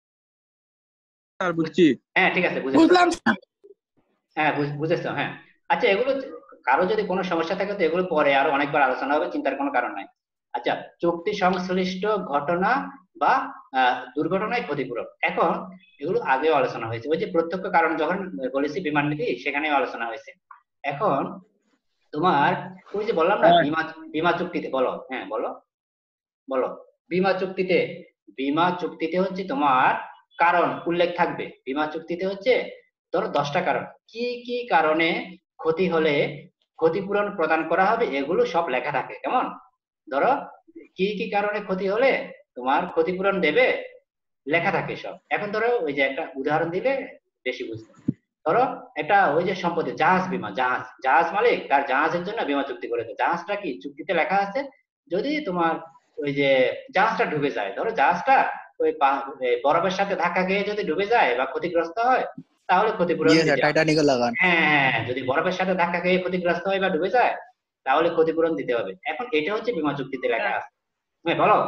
স্যার বুঝছি। হ্যাঁ ঠিক আছে, বুঝেছো, বুঝলাম স্যার। হ্যাঁ বুঝ- বুঝেছো, হ্যাঁ। আচ্ছা, এগুলো কারো যদি কোনো সমস্যা থাকে তো এগুলো পরে আরো অনেকবার আলোচনা হবে, চিন্তার কোনো কারণ নাই। আচ্ছা, চুক্তি সংশ্লিষ্ট ঘটনা বা আহ, দুর্ঘটনায় ক্ষতিপূরণ, এখন এগুলো আগেও আলোচনা হয়েছে, ওই যে প্রত্যক্ষ কারণ যখন বলেছি বিমান নীতি সেখানেও আলোচনা হয়েছে। এখন তোমার ওই যে বললাম না হ্যাঁ। বীমা বীমা চুক্তিতে, বলো, হ্যাঁ বলো বলো বীমা চুক্তিতে, বীমা চুক্তিতে হচ্ছে তোমার কারণ উল্লেখ থাকবে, বীমা চুক্তিতে হচ্ছে ধরো দশটা কারণ, কি কি কারণে ক্ষতি হলে ক্ষতিপূরণ প্রদান করা হবে, এগুলো সব লেখা থাকে, কেমন। ধরো কি কি কারণে ক্ষতি হলে তোমার ক্ষতিপূরণ দেবে, লেখা থাকে সব। এখন ধরো ওই যে একটা উদাহরণ দিলে বেশি বুঝবে, ধরো একটা ওই যে সম্পত্তি জাহাজ বীমা, জাহাজ জাহাজ মালিক তার জাহাজের জন্য বীমা চুক্তি করেছে, জাহাজটা কি চুক্তিতে লেখা আছে, যদি তোমার ওই যে জাহাজটা ডুবে যায়, ধরো জাহাজটা ওই পা- এ বরফের সাথে ধাক্কা খেয়ে যদি ডুবে যায় বা ক্ষতিগ্রস্ত হয়, তাহলে ক্ষতিপূরণ দিতে হবে। টাইটানিক লাগান। হ্যাঁ হ্যাঁ হ্যাঁ, যদি বরফের সাথে ধাক্কা খেয়ে ক্ষতিগ্রস্ত হয় বা ডুবে যায়, তাহলে ক্ষতিপূরণ দিতে হবে। এখন এটা হচ্ছে বীমা চুক্তিতে লেখা আছে, হ্যাঁ বলো।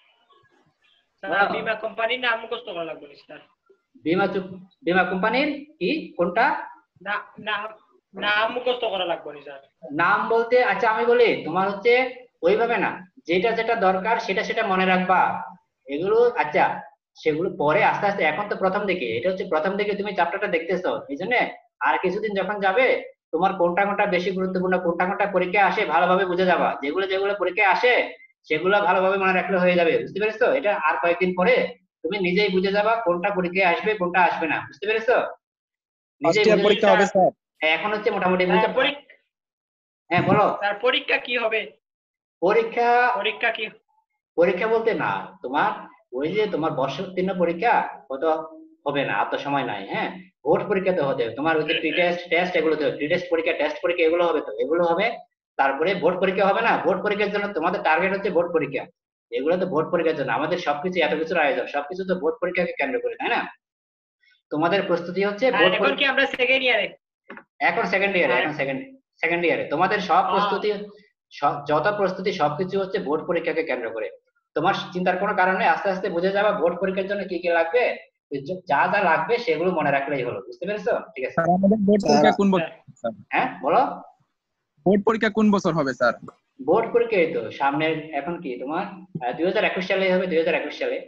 স্যার বীমা কোম্পানির নাম মুখস্থ করা লাগবে না, স্যার। বীমা চুক্তি, বীমা কোম্পানির কি কোনটা না নাম নাম মুখস্থ করা লাগবে না, স্যার। নাম বলতে, আচ্ছা আমি বলি তোমার হচ্ছে ওইভাবে না, যেটা যেটা দরকার সেটা সেটা মনে রাখবা, এগুলো আচ্ছা সেগুলো পরে আস্তে আস্তে, এখন তো প্রথম দিকে, এটা হচ্ছে প্রথম দিকে তুমি চ্যাপ্টারটা দেখতেছো, এই জন্য আর কিছুদিন যখন যাবে তোমার কোনটা কোনটা বেশি গুরুত্বপূর্ণ, কোনটা কোনটা পরীক্ষায় আসে ভালোভাবে বুঝে যাবা, যেগুলো যেগুলো পরীক্ষায় আসে সেগুলো ভালোভাবে মনে রাখলে হয়ে যাবে, বুঝতে পেরেছো? এটা আর কয়েকদিন পরে তুমি নিজেই বুঝে যাবা কোনটা পরীক্ষায় আসবে কোনটা আসবে না, বুঝতে পেরেছো? নিজেই বুঝে পরীক্ষা হবে স্যার। এখন হচ্ছে মোটামুটি বুঝতে স্যার, পরীক্ষা হ্যাঁ বলো। স্যার পরীক্ষা কি হবে? পরীক্ষা পরীক্ষা কি? পরীক্ষা বলতে না, তোমার ওই যে তোমার বর্ষোত্তীর্ণ পরীক্ষা কত হবে না, আর তো সময় নাই। হ্যাঁ, বোর্ড পরীক্ষা তো হতে, তোমার ওই যে প্রি টেস্ট টেস্ট এগুলো তো, প্রি টেস্ট পরীক্ষা টেস্ট পরীক্ষা এগুলো হবে তো, এগুলো হবে। তারপরে বোর্ড পরীক্ষা হবে না, বোর্ড পরীক্ষার জন্য তোমাদের টার্গেট হচ্ছে বোর্ড পরীক্ষা। এগুলো তো বোর্ড পরীক্ষার জন্য, আমাদের সবকিছু এত কিছুর আয়োজন সবকিছু তো বোর্ড পরীক্ষাকে কেন্দ্র করে, তাই না? তোমাদের প্রস্তুতি হচ্ছে আর বোর্ড এখন কি আমরা সেকেন্ড ইয়ারে? এখন সেকেন্ড ইয়ারে, এখন সেকেন্ড সেকেন্ড ইয়ারে তোমাদের সব আহ। প্রস্তুতি সব যত প্রস্তুতি সবকিছু হচ্ছে বোর্ড পরীক্ষাকে কেন্দ্র করে। তোমার চিন্তার কোনো কারণ নেই, আস্তে আস্তে বুঝে যাবা বোর্ড পরীক্ষার জন্য কি কি লাগবে, যা যা লাগবে সেগুলো মনে রাখলেই হলো, বুঝতে পেরেছো? ঠিক আছে, স্যার আমাদের বোর্ড পরীক্ষা কোন বছর স্যার? হ্যাঁ বলো। বোর্ড পরীক্ষা কোন বছর হবে স্যার? বোর্ড পরীক্ষা এই তো সামনের, এখন কি তোমার দুই হাজার একুশ সালে হবে, দুই হাজার একুশ সালে।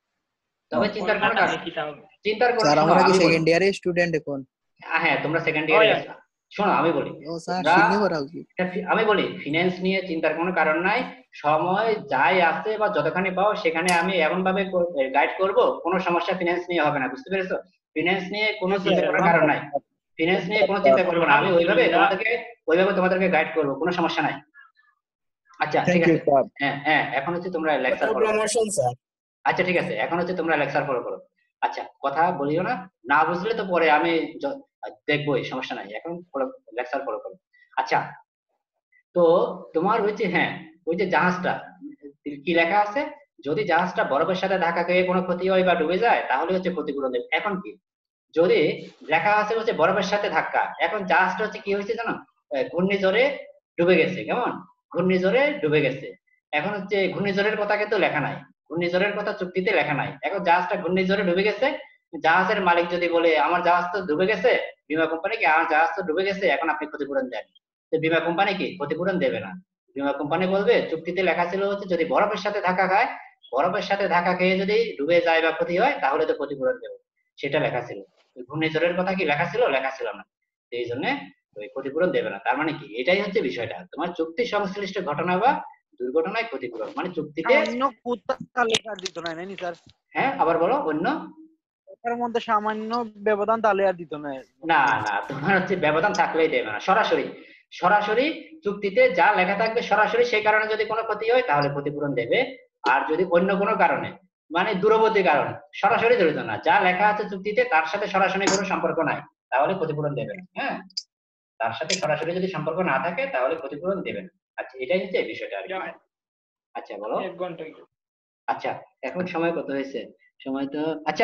তবে চিন্তার কোনো কারণ চিন্তার কোনো স্যার আমরা কি শোনো, আমি সেকেন্ড বলি। ইয়ারের স্টুডেন্ট এখন? হ্যাঁ তোমরা সেকেন্ড ইয়ারে ওই আছো। শোনো আমি বলি, ও স্যার তোমরা- শিখতে পারা উচিত। এটা ফি- আমি বলি ফিনান্স নিয়ে চিন্তার কোনো কারণ নাই, সময় যাই আছে বা যতখানি পাও সেখানে আমি এমন ভাবে গাইড করব, কোনো সমস্যা ফিনান্স নিয়ে হবে না, বুঝতে পেরেছো? ফিনান্স নিয়ে কোনো চিন্তা করার কারণ নাই, ফিনান্স নিয়ে কোনো চিন্তা করবো না, আমি ওইভাবে তোমাদেরকে ওইভাবে তোমাদেরকে গাইড করবো, কোনো সমস্যা নাই। আচ্ছা ঠিক আছে, হ্যাঁ হ্যাঁ এখন হচ্ছে তোমরা লেকচার ফলো করো। Promotion sir. আচ্ছা ঠিক আছে, এখন হচ্ছে তোমরা লেকচার ফলো করো। আচ্ছা কথা বলিও না, না বুঝলে তো পরে আমি য- দেখবোই, সমস্যা নাই, এখন লেকচার ফলো করো। আচ্ছা তো তোমার ওই যে হ্যাঁ ওই যে জাহাজটা কি লেখা আছে, যদি জাহাজটা বরফের সাথে ধাক্কা খেয়ে কোনো ক্ষতি হয় বা ডুবে যায় তাহলে হচ্ছে ক্ষতিপূরণ দেবে। এখন কি যদি লেখা আছে হচ্ছে বরফের সাথে ধাক্কা, এখন জাহাজটা হচ্ছে কি হয়েছে জানো, আহ, ঘূর্ণিঝড়ে ডুবে গেছে, কেমন ঘূর্ণিঝড়ে ডুবে গেছে। এখন হচ্ছে ঘূর্ণিঝড়ের কথা কিন্তু লেখা নাই, ঘূর্ণিঝড়ের কথা চুক্তিতে লেখা নাই। এখন জাহাজটা ঘূর্ণিঝড়ে ডুবে গেছে, জাহাজের মালিক যদি বলে আমার জাহাজ তো ডুবে গেছে, বীমা কোম্পানি কি আমার জাহাজ তো ডুবে গেছে এখন আপনি ক্ষতিপূরণ দেন, তো বীমা কোম্পানি কি ক্ষতিপূরণ দেবে না। বীমা কোম্পানি বলবে চুক্তিতে লেখা ছিল হচ্ছে যদি বরফের সাথে ধাক্কা খায়, বরফের সাথে ধাক্কা খেয়ে যদি ডুবে যায় বা ক্ষতি হয় তাহলে তো ক্ষতিপূরণ দেবে, সেটা লেখা ছিল। ওই ঘূর্ণিঝড়ের কথা কি লেখা ছিল, লেখা ছিল না, এই জন্য ওই ক্ষতিপূরণ দেবে না। তার মানে কি এটাই হচ্ছে বিষয়টা, তোমার চুক্তি সংশ্লিষ্ট ঘটনা বা দুর্ঘটনায় ক্ষতিপূরণ মানে চুক্তিতে। সামান্য কোথা লেখা দিত না নানি স্যার? হ্যাঁ আবার বলো অন্য। এর মধ্যে সামান্য ব্যবধান তাহলে আর দিত না? না না তোমার হচ্ছে ব্যবধান থাকলেই দেবে না, সরাসরি সরাসরি চুক্তিতে যা লেখা থাকবে সরাসরি সেই কারণে যদি কোনো ক্ষতি হয় তাহলে ক্ষতিপূরণ দেবে। আর যদি অন্য কোনো কারণে মানে দূরবর্তী কারণে সরাসরি জড়িত না, যা লেখা আছে চুক্তিতে তার সাথে সরাসরি কোনো সম্পর্ক নাই তাহলে ক্ষতিপূরণ দেবে না। হ্যাঁ তার সাথে সরাসরি যদি সম্পর্ক না থাকে তাহলে ক্ষতিপূরণ দেবে না। আচ্ছা এটাই হচ্ছে বিষয়টা আর কি। আচ্ছা বলো। এক ঘন্টা আচ্ছা এখন সময় কত হয়েছে, সময় তো আচ্ছা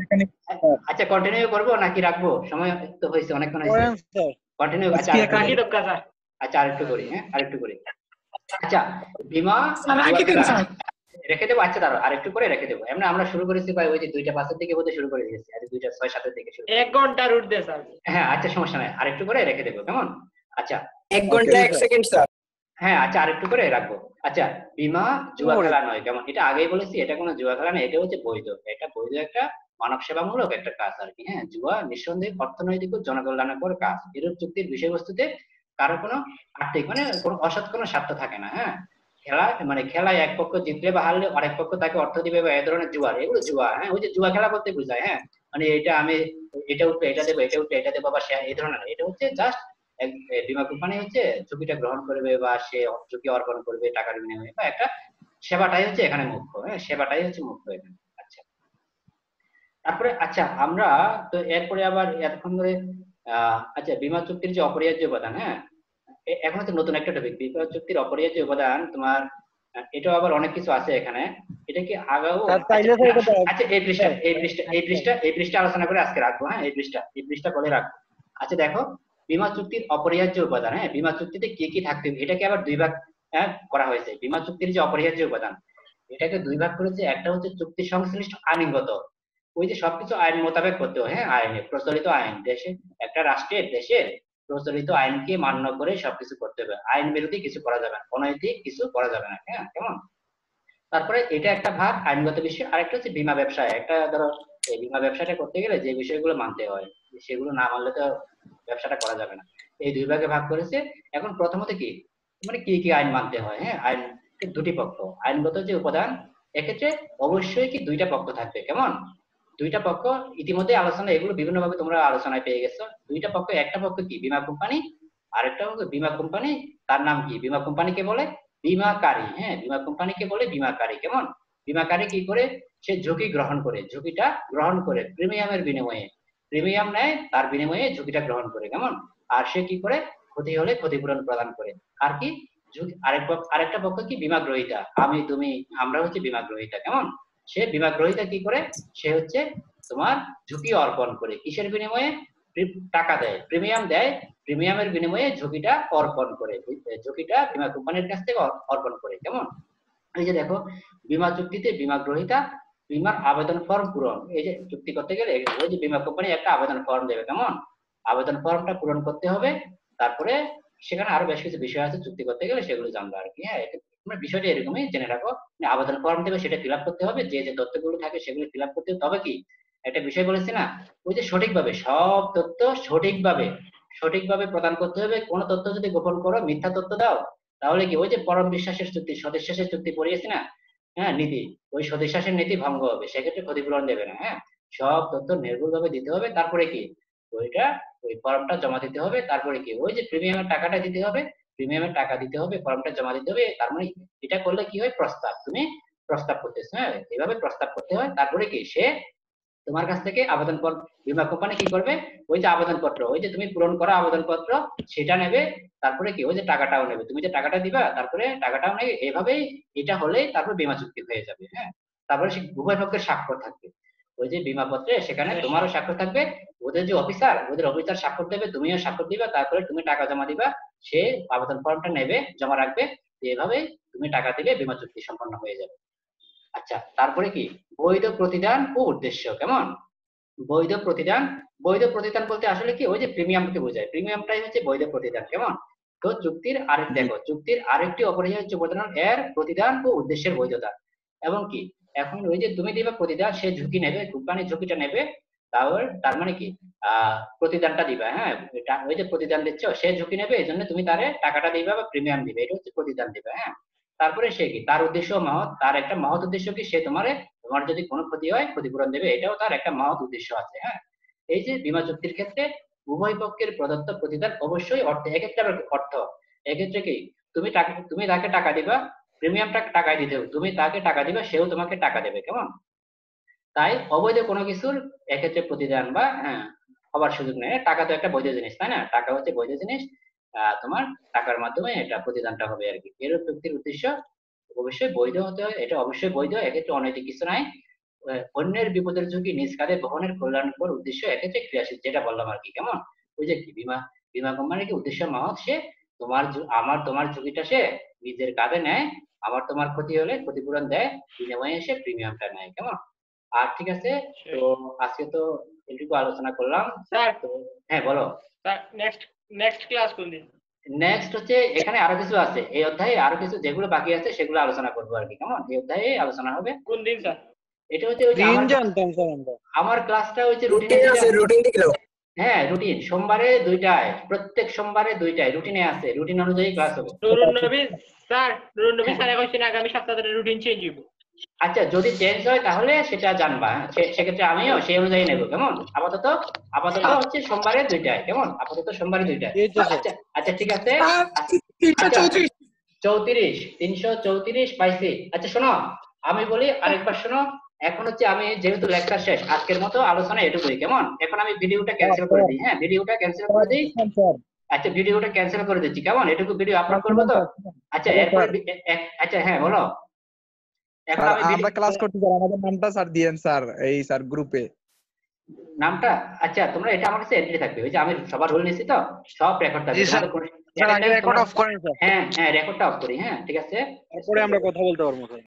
আচ্ছা কন্টিনিউ করবো নাকি রাখবো, সময় তো হয়েছে অনেকক্ষণ হয়েছে, কন্টিনিউ। আচ্ছা আরেকটু রাখি করি। দক্কা স্যার। আচ্ছা আরেকটু করি, হ্যাঁ আরেকটু করি। আচ্ছা বীমা স্যার রাখি দেন স্যার। রেখে দেবো, আচ্ছা দাঁড়াও আরেকটু করে রেখে দেবো। এমনি আমরা শুরু করেছি ভাই ওই যে দুইটা পাঁচের দিকে বোধহয় শুরু করে দিয়েছি, আর দুইটা ছয় সাতের দিকে শুরু। এক ঘন্টা রুট দে স্যার। হ্যাঁ আচ্ছা সমস্যা নাই, আরেকটু করে রেখে দেবো কেমন। আচ্ছা এক ঘন্টা এক সেকেন্ড স্যার। হ্যাঁ আচ্ছা আরেকটু করে রাখবো। আচ্ছা বীমা জুয়া খেলা নয়, কেমন, এটা আগেই বলেছি এটা কোনো জুয়া খেলা নয়, এটা হচ্ছে বৈধ, এটা বৈধ একটা মানব সেবামূলক একটা কাজ আর কি। হ্যাঁ জুয়া নিঃসন্দেহে অর্থনৈতিক ও জনকল্যাণকর কাজ, এরূপ চুক্তির বিষয়বস্তুতে কারো কোনো আর্থিক মানে কোনো অসৎ কোনো স্বার্থ থাকে না। হ্যাঁ খেলা মানে খেলায় এক পক্ষ জিতলে বা হারলে আরেক পক্ষ তাকে অর্থ দিবে বা এই ধরনের জুয়া, এগুলো জুয়া। হ্যাঁ ওই যে জুয়া খেলা করতে বুঝায়, হ্যাঁ মানে এটা আমি এটা উঠবে এটা দেবো এটা উঠবে এটা দেবো বা সে এই ধরনের, এটা হচ্ছে জাস্ট বীমা কোম্পানি হচ্ছে ঝুঁকিটা গ্রহণ করবে বা সে ঝুঁকি অর্পণ করবে টাকার বিনিময়ে বা একটা সেবাটাই হচ্ছে এখানে মুখ্য। হ্যাঁ সেবাটাই হচ্ছে মুখ্য এখানে। আচ্ছা তারপরে আচ্ছা আমরা তো এরপরে আবার এতক্ষণ ধরে আহ আচ্ছা বীমা চুক্তির যে অপরিহার্য উপাদান, হ্যাঁ এ- এখন হচ্ছে নতুন একটা টপিক বীমা চুক্তির অপরিহার্য উপাদান তোমার, আহ, এটাও আবার অনেক কিছু আছে এখানে, এটা কি আগাও। স্যার, তাইলে তো এটা তো- আচ্ছা এই পৃষ্ঠা এই পৃষ্ঠা এই পৃষ্ঠা এই পৃষ্ঠা আলোচনা করে আজকে রাখবো। হ্যাঁ এই পৃষ্ঠা এই পৃষ্ঠা বলে রাখবো। আচ্ছা দেখো বীমা চুক্তির অপরিহার্য উপাদান, হ্যাঁ বীমা চুক্তিতে কি কি থাকতে হবে এটাকে আবার দুই ভাগ হ্যাঁ করা হয়েছে। বীমা চুক্তির যে অপরিহার্য উপাদান এটাকে দুই ভাগ করেছে, একটা হচ্ছে চুক্তি সংশ্লিষ্ট আইনগত, ওই যে সবকিছু আইন মোতাবেক করতে হয়। হ্যাঁ আইনে প্রচলিত আইন, দেশে একটা রাষ্ট্রের দেশের প্রচলিত আইনকে মান্য করে সবকিছু করতে হবে, আইন বিরোধী কিছু করা যাবে না, অনৈতিক কিছু করা যাবে না। হ্যাঁ কেমন। তারপরে এটা একটা ভাগ আইনগত বিষয়, আরেকটা হচ্ছে বীমা ব্যবসা। একটা ধরো এই বীমা ব্যবসাটা করতে গেলে যে বিষয়গুলো মানতে হয় সেগুলো না মানলে তো ব্যবসাটা করা যাবে না, এই দুই ভাগে ভাগ করেছে। এখন প্রথমত কি মানে কি কি আইন মানতে হয়, হ্যাঁ আইন দুটি পক্ষ, আইনগত যে উপাদান এক্ষেত্রে অবশ্যই কি দুইটা পক্ষ থাকবে, কেমন? দুইটা পক্ষ ইতিমধ্যে আলোচনা, এগুলো বিভিন্ন ভাবে তোমরা আলোচনায় পেয়ে গেছো। দুইটা পক্ষ, একটা পক্ষ কি বীমা কোম্পানি, আরেকটা পক্ষ বীমা কোম্পানি, তার নাম কি? বীমা কোম্পানিকে বলে বীমাকারী। হ্যাঁ, বীমা কোম্পানিকে বলে বীমাকারী, কেমন? বীমাকারী কি করে? সে ঝুঁকি গ্রহণ করে, ঝুঁকিটা গ্রহণ করে প্রিমিয়ামের বিনিময়ে, প্রিমিয়াম নেয় তার বিনিময়ে ঝুঁকিটা গ্রহণ করে, কেমন? আর সে কি করে? ক্ষতি হলে ক্ষতিপূরণ প্রদান করে। আর কি ঝুঁকি, আরেক পক্ষ, আরেকটা পক্ষ কি বীমা গ্রহীতা, আমি তুমি আমরা হচ্ছে বীমা গ্রহীতা, কেমন? সে বীমা গ্রহীতা কি করে? সে হচ্ছে তোমার ঝুঁকি অর্পণ করে, কিসের বিনিময়ে? টাকা দেয়, প্রিমিয়াম দেয়, প্রিমিয়ামের বিনিময়ে ঝুঁকিটা অর্পণ করে, ঝুঁকিটা বীমা কোম্পানির কাছ থেকে অর্পণ করে, কেমন? এই যে দেখো, বীমা চুক্তিতে বীমা গ্রহীতা বীমার আবেদন ফর্ম পূরণ, এই যে চুক্তি করতে গেলে ওই যে বীমা কোম্পানি একটা আবেদন ফর্ম দেবে, কেমন? আবেদন ফর্মটা পূরণ করতে হবে, তারপরে সেখানে আরো বেশ কিছু বিষয় আছে চুক্তি করতে গেলে, সেগুলো জানবো আর কি। হ্যাঁ, তোমরা বিষয়টা এরকমই জেনে রাখো, আবেদন ফর্ম দেবে, সেটা ফিল আপ করতে হবে, যে যে তথ্যগুলো থাকে সেগুলো ফিল আপ করতে হবে। তবে কি একটা বিষয় বলেছি না, ওই যে সঠিকভাবে সব তথ্য সঠিকভাবে সঠিকভাবে প্রদান করতে হবে। কোনো তথ্য যদি গোপন করো, মিথ্যা তথ্য দাও, তাহলে কি ওই যে পরম বিশ্বাসের চুক্তি, সদিশ্বাসের চুক্তি পড়িয়েছি না, হ্যাঁ, নীতি, ওই সদিশ্বাসের নীতি ভঙ্গ হবে, সেক্ষেত্রে ক্ষতিপূরণ দেবে না। হ্যাঁ, সব তথ্য নির্ভুলভাবে দিতে হবে, তারপরে কি ওইটা ওই ফর্মটা জমা দিতে হবে, তারপরে কি ওই যে প্রিমিয়ামের টাকাটা দিতে হবে, প্রিমিয়ামের টাকা দিতে হবে, ফর্মটা জমা দিতে হবে। তার মানে এটা করলে কি হয়? প্রস্তাব, তুমি প্রস্তাব করতেছো, হ্যাঁ, এইভাবে প্রস্তাব করতে হয়। তারপরে কি সে তোমার কাছ থেকে আবেদন পত্র, বীমা কোম্পানি কি করবে? ওই যে আবেদন পত্র, ওই যে তুমি পূরণ করা আবেদন পত্র, সেটা নেবে, তারপরে কি ওই যে টাকাটাও নেবে, তুমি যে টাকাটা দিবা তারপরে টাকাটাও নেবে, এভাবেই এটা হলেই তারপর বীমা চুক্তি হয়ে যাবে। হ্যাঁ, তারপরে সে উভয় পক্ষের স্বাক্ষর থাকবে ওই যে বীমা পত্রে, সেখানে তোমারও স্বাক্ষর থাকবে, ওদের যে অফিসার, ওদের অফিসার স্বাক্ষর দেবে, তুমিও স্বাক্ষর দিবা, তারপরে তুমি টাকা জমা দিবা, সে আবেদন ফর্মটা নেবে, জমা রাখবে, এভাবেই তুমি টাকা দিলে বীমা চুক্তি সম্পন্ন হয়ে যাবে। আচ্ছা, তারপরে কি বৈধ প্রতিদান ও উদ্দেশ্য, কেমন? বৈধ প্রতিদান, বৈধ প্রতিদান বলতে আসলে কি ওই যে প্রিমিয়ামকে বোঝায়, প্রিমিয়ামটাই হচ্ছে বৈধ প্রতিদান, কেমন? তো চুক্তির আরেক দেখো, চুক্তির আরেকটি অপরিহার্য উপাদান এর প্রতিদান ও উদ্দেশ্যের বৈধতা। এবং কি এখন ওই যে তুমি দিবা প্রতিদান, সে ঝুঁকি নেবে, কোম্পানি ঝুঁকিটা নেবে, তাহলে তার মানে কি আহ প্রতিদানটা দিবা, হ্যাঁ, ওই যে প্রতিদান দিচ্ছ, সে ঝুঁকি নেবে, এই জন্য তুমি তারে টাকাটা দিবা বা প্রিমিয়াম দিবে, এটা হচ্ছে প্রতিদান দিবে। হ্যাঁ, তারপরে সে কি তার উদ্দেশ্য মহৎ, তার একটা মহৎ উদ্দেশ্য কি, সে তোমারে তোমার যদি কোনো ক্ষতি হয় ক্ষতিপূরণ দেবে, এটাও তার একটা মহৎ উদ্দেশ্য আছে। হ্যাঁ, এই যে বীমা চুক্তির ক্ষেত্রে উভয় পক্ষের প্রদত্ত প্রতিদান অবশ্যই অর্থ, এক্ষেত্রে আবার অর্থ, এক্ষেত্রে কি তুমি টাকা, তুমি তাকে টাকা দিবা, প্রিমিয়ামটা টাকায় দিতে হবে, তুমি তাকে টাকা দিবা, সেও তোমাকে টাকা দেবে, কেমন? তাই অবৈধ কোনো কিছুর এক্ষেত্রে প্রতিদান বা হ্যাঁ হবার সুযোগ নেই। টাকা তো একটা বৈধ জিনিস, তাই না? টাকা হচ্ছে বৈধ জিনিস, আহ তোমার টাকার মাধ্যমে এটা প্রতিদানটা হবে আর কি। এর চুক্তির উদ্দেশ্য অবশ্যই বৈধ হতে হয়, এটা অবশ্যই বৈধ, এক্ষেত্রে অনৈতিক কিছু নাই। অন্যের বিপদের ঝুঁকি নিজ কাঁধে বহনের কল্যাণকর উদ্দেশ্য এক্ষেত্রে ক্রিয়াশীল, যেটা বললাম আর কি, কেমন? ওই যে কি বীমা বীমা কোম্পানির কি উদ্দেশ্য মহৎ, সে তোমার আমার তোমার ঝুঁকিটা সে নিজের কাঁধে নেয়, আমার তোমার ক্ষতি হলে ক্ষতিপূরণ দেয়, বিনিময়ে এসে প্রিমিয়ামটা নেয়, কেমন? আর ঠিক আছে, তো আজকে তো এটুকু আলোচনা করলাম স্যার। তো হ্যাঁ বলো স্যার, নেক্সট নেক্সট ক্লাস কোন দিন? নেক্সট হচ্ছে এখানে আরো কিছু আছে, এই অধ্যায়ে আরো কিছু যেগুলো বাকি আছে সেগুলো আলোচনা করবো আর কি, কেমন? এই অধ্যায়ে আলোচনা হবে। কোন দিন স্যার? এটা হচ্ছে ওই যে দিন আমার- জানতাম স্যার আমরা। আমার ক্লাসটা হচ্ছে রুটিন আছে, রুটিন দিলো। হ্যাঁ, রুটিন সোমবারে দুইটায়, প্রত্যেক সোমবারে দুইটায় রুটিনে আছে, রুটিন অনুযায়ী ক্লাস হবে। নুরুন নবী স্যার, নুরুন নবী স্যার কইছেন আগামী সপ্তাহে রুটিন চেঞ্জ হইব। আচ্ছা, যদি চেঞ্জ হয় তাহলে সেটা জানবা, হ্যাঁ? সে- সেক্ষেত্রে আমিও সেই অনুযায়ী নেব, কেমন? আপাতত আপাতত হচ্ছে সোমবারে দুইটায়, কেমন? আপাতত সোমবারে দুইটায়। এই তো স্যার। আচ্ছা আচ্ছা ঠিক আছে। আর তিনশো আচ্ছা, চৌত্রিশ চৌত্রিশ তিনশো চৌত্রিশ পাইছি। আচ্ছা শোনো, আমি বলি আরেকবার শোনো, এখন হচ্ছে আমি যেহেতু লেকচার শেষ, আজকের মতো আলোচনা এটুকুই, কেমন? এখন আমি ভিডিওটা ক্যান্সেল করে দিই, হ্যাঁ, ভিডিওটা ক্যান্সেল করে দিই। আচ্ছা, ভিডিওটা ক্যান্সেল করে দিচ্ছি, কেমন? এটুকু ভিডিও আপলোড করবো তো? আচ্ছা এরপরে বি- এ- এ- আচ্ছা হ্যাঁ বলো। এখন স্যার আমি ভিডিও- আমরা ক্লাস করতে স্যার, আমাদের নামটা স্যার দিয়েন স্যার, এই স্যার গ্রুপে নামটা আচ্ছা তোমরা এটা আমার কাছে এন্ট্রি থাকবে, ওই যে আমি সবার রোল নিছি তো, সব রেকর্ড থাকবে। জি, স্যার। তোমাদের কোনো- স্যার আগে রেকর্ড অফ করেন স্যার, হ্যাঁ হ্যাঁ রেকর্ডটা অফ করি, হ্যাঁ ঠিক আছে। তারপরে আমরা কথা বলতে পারবো স্যার।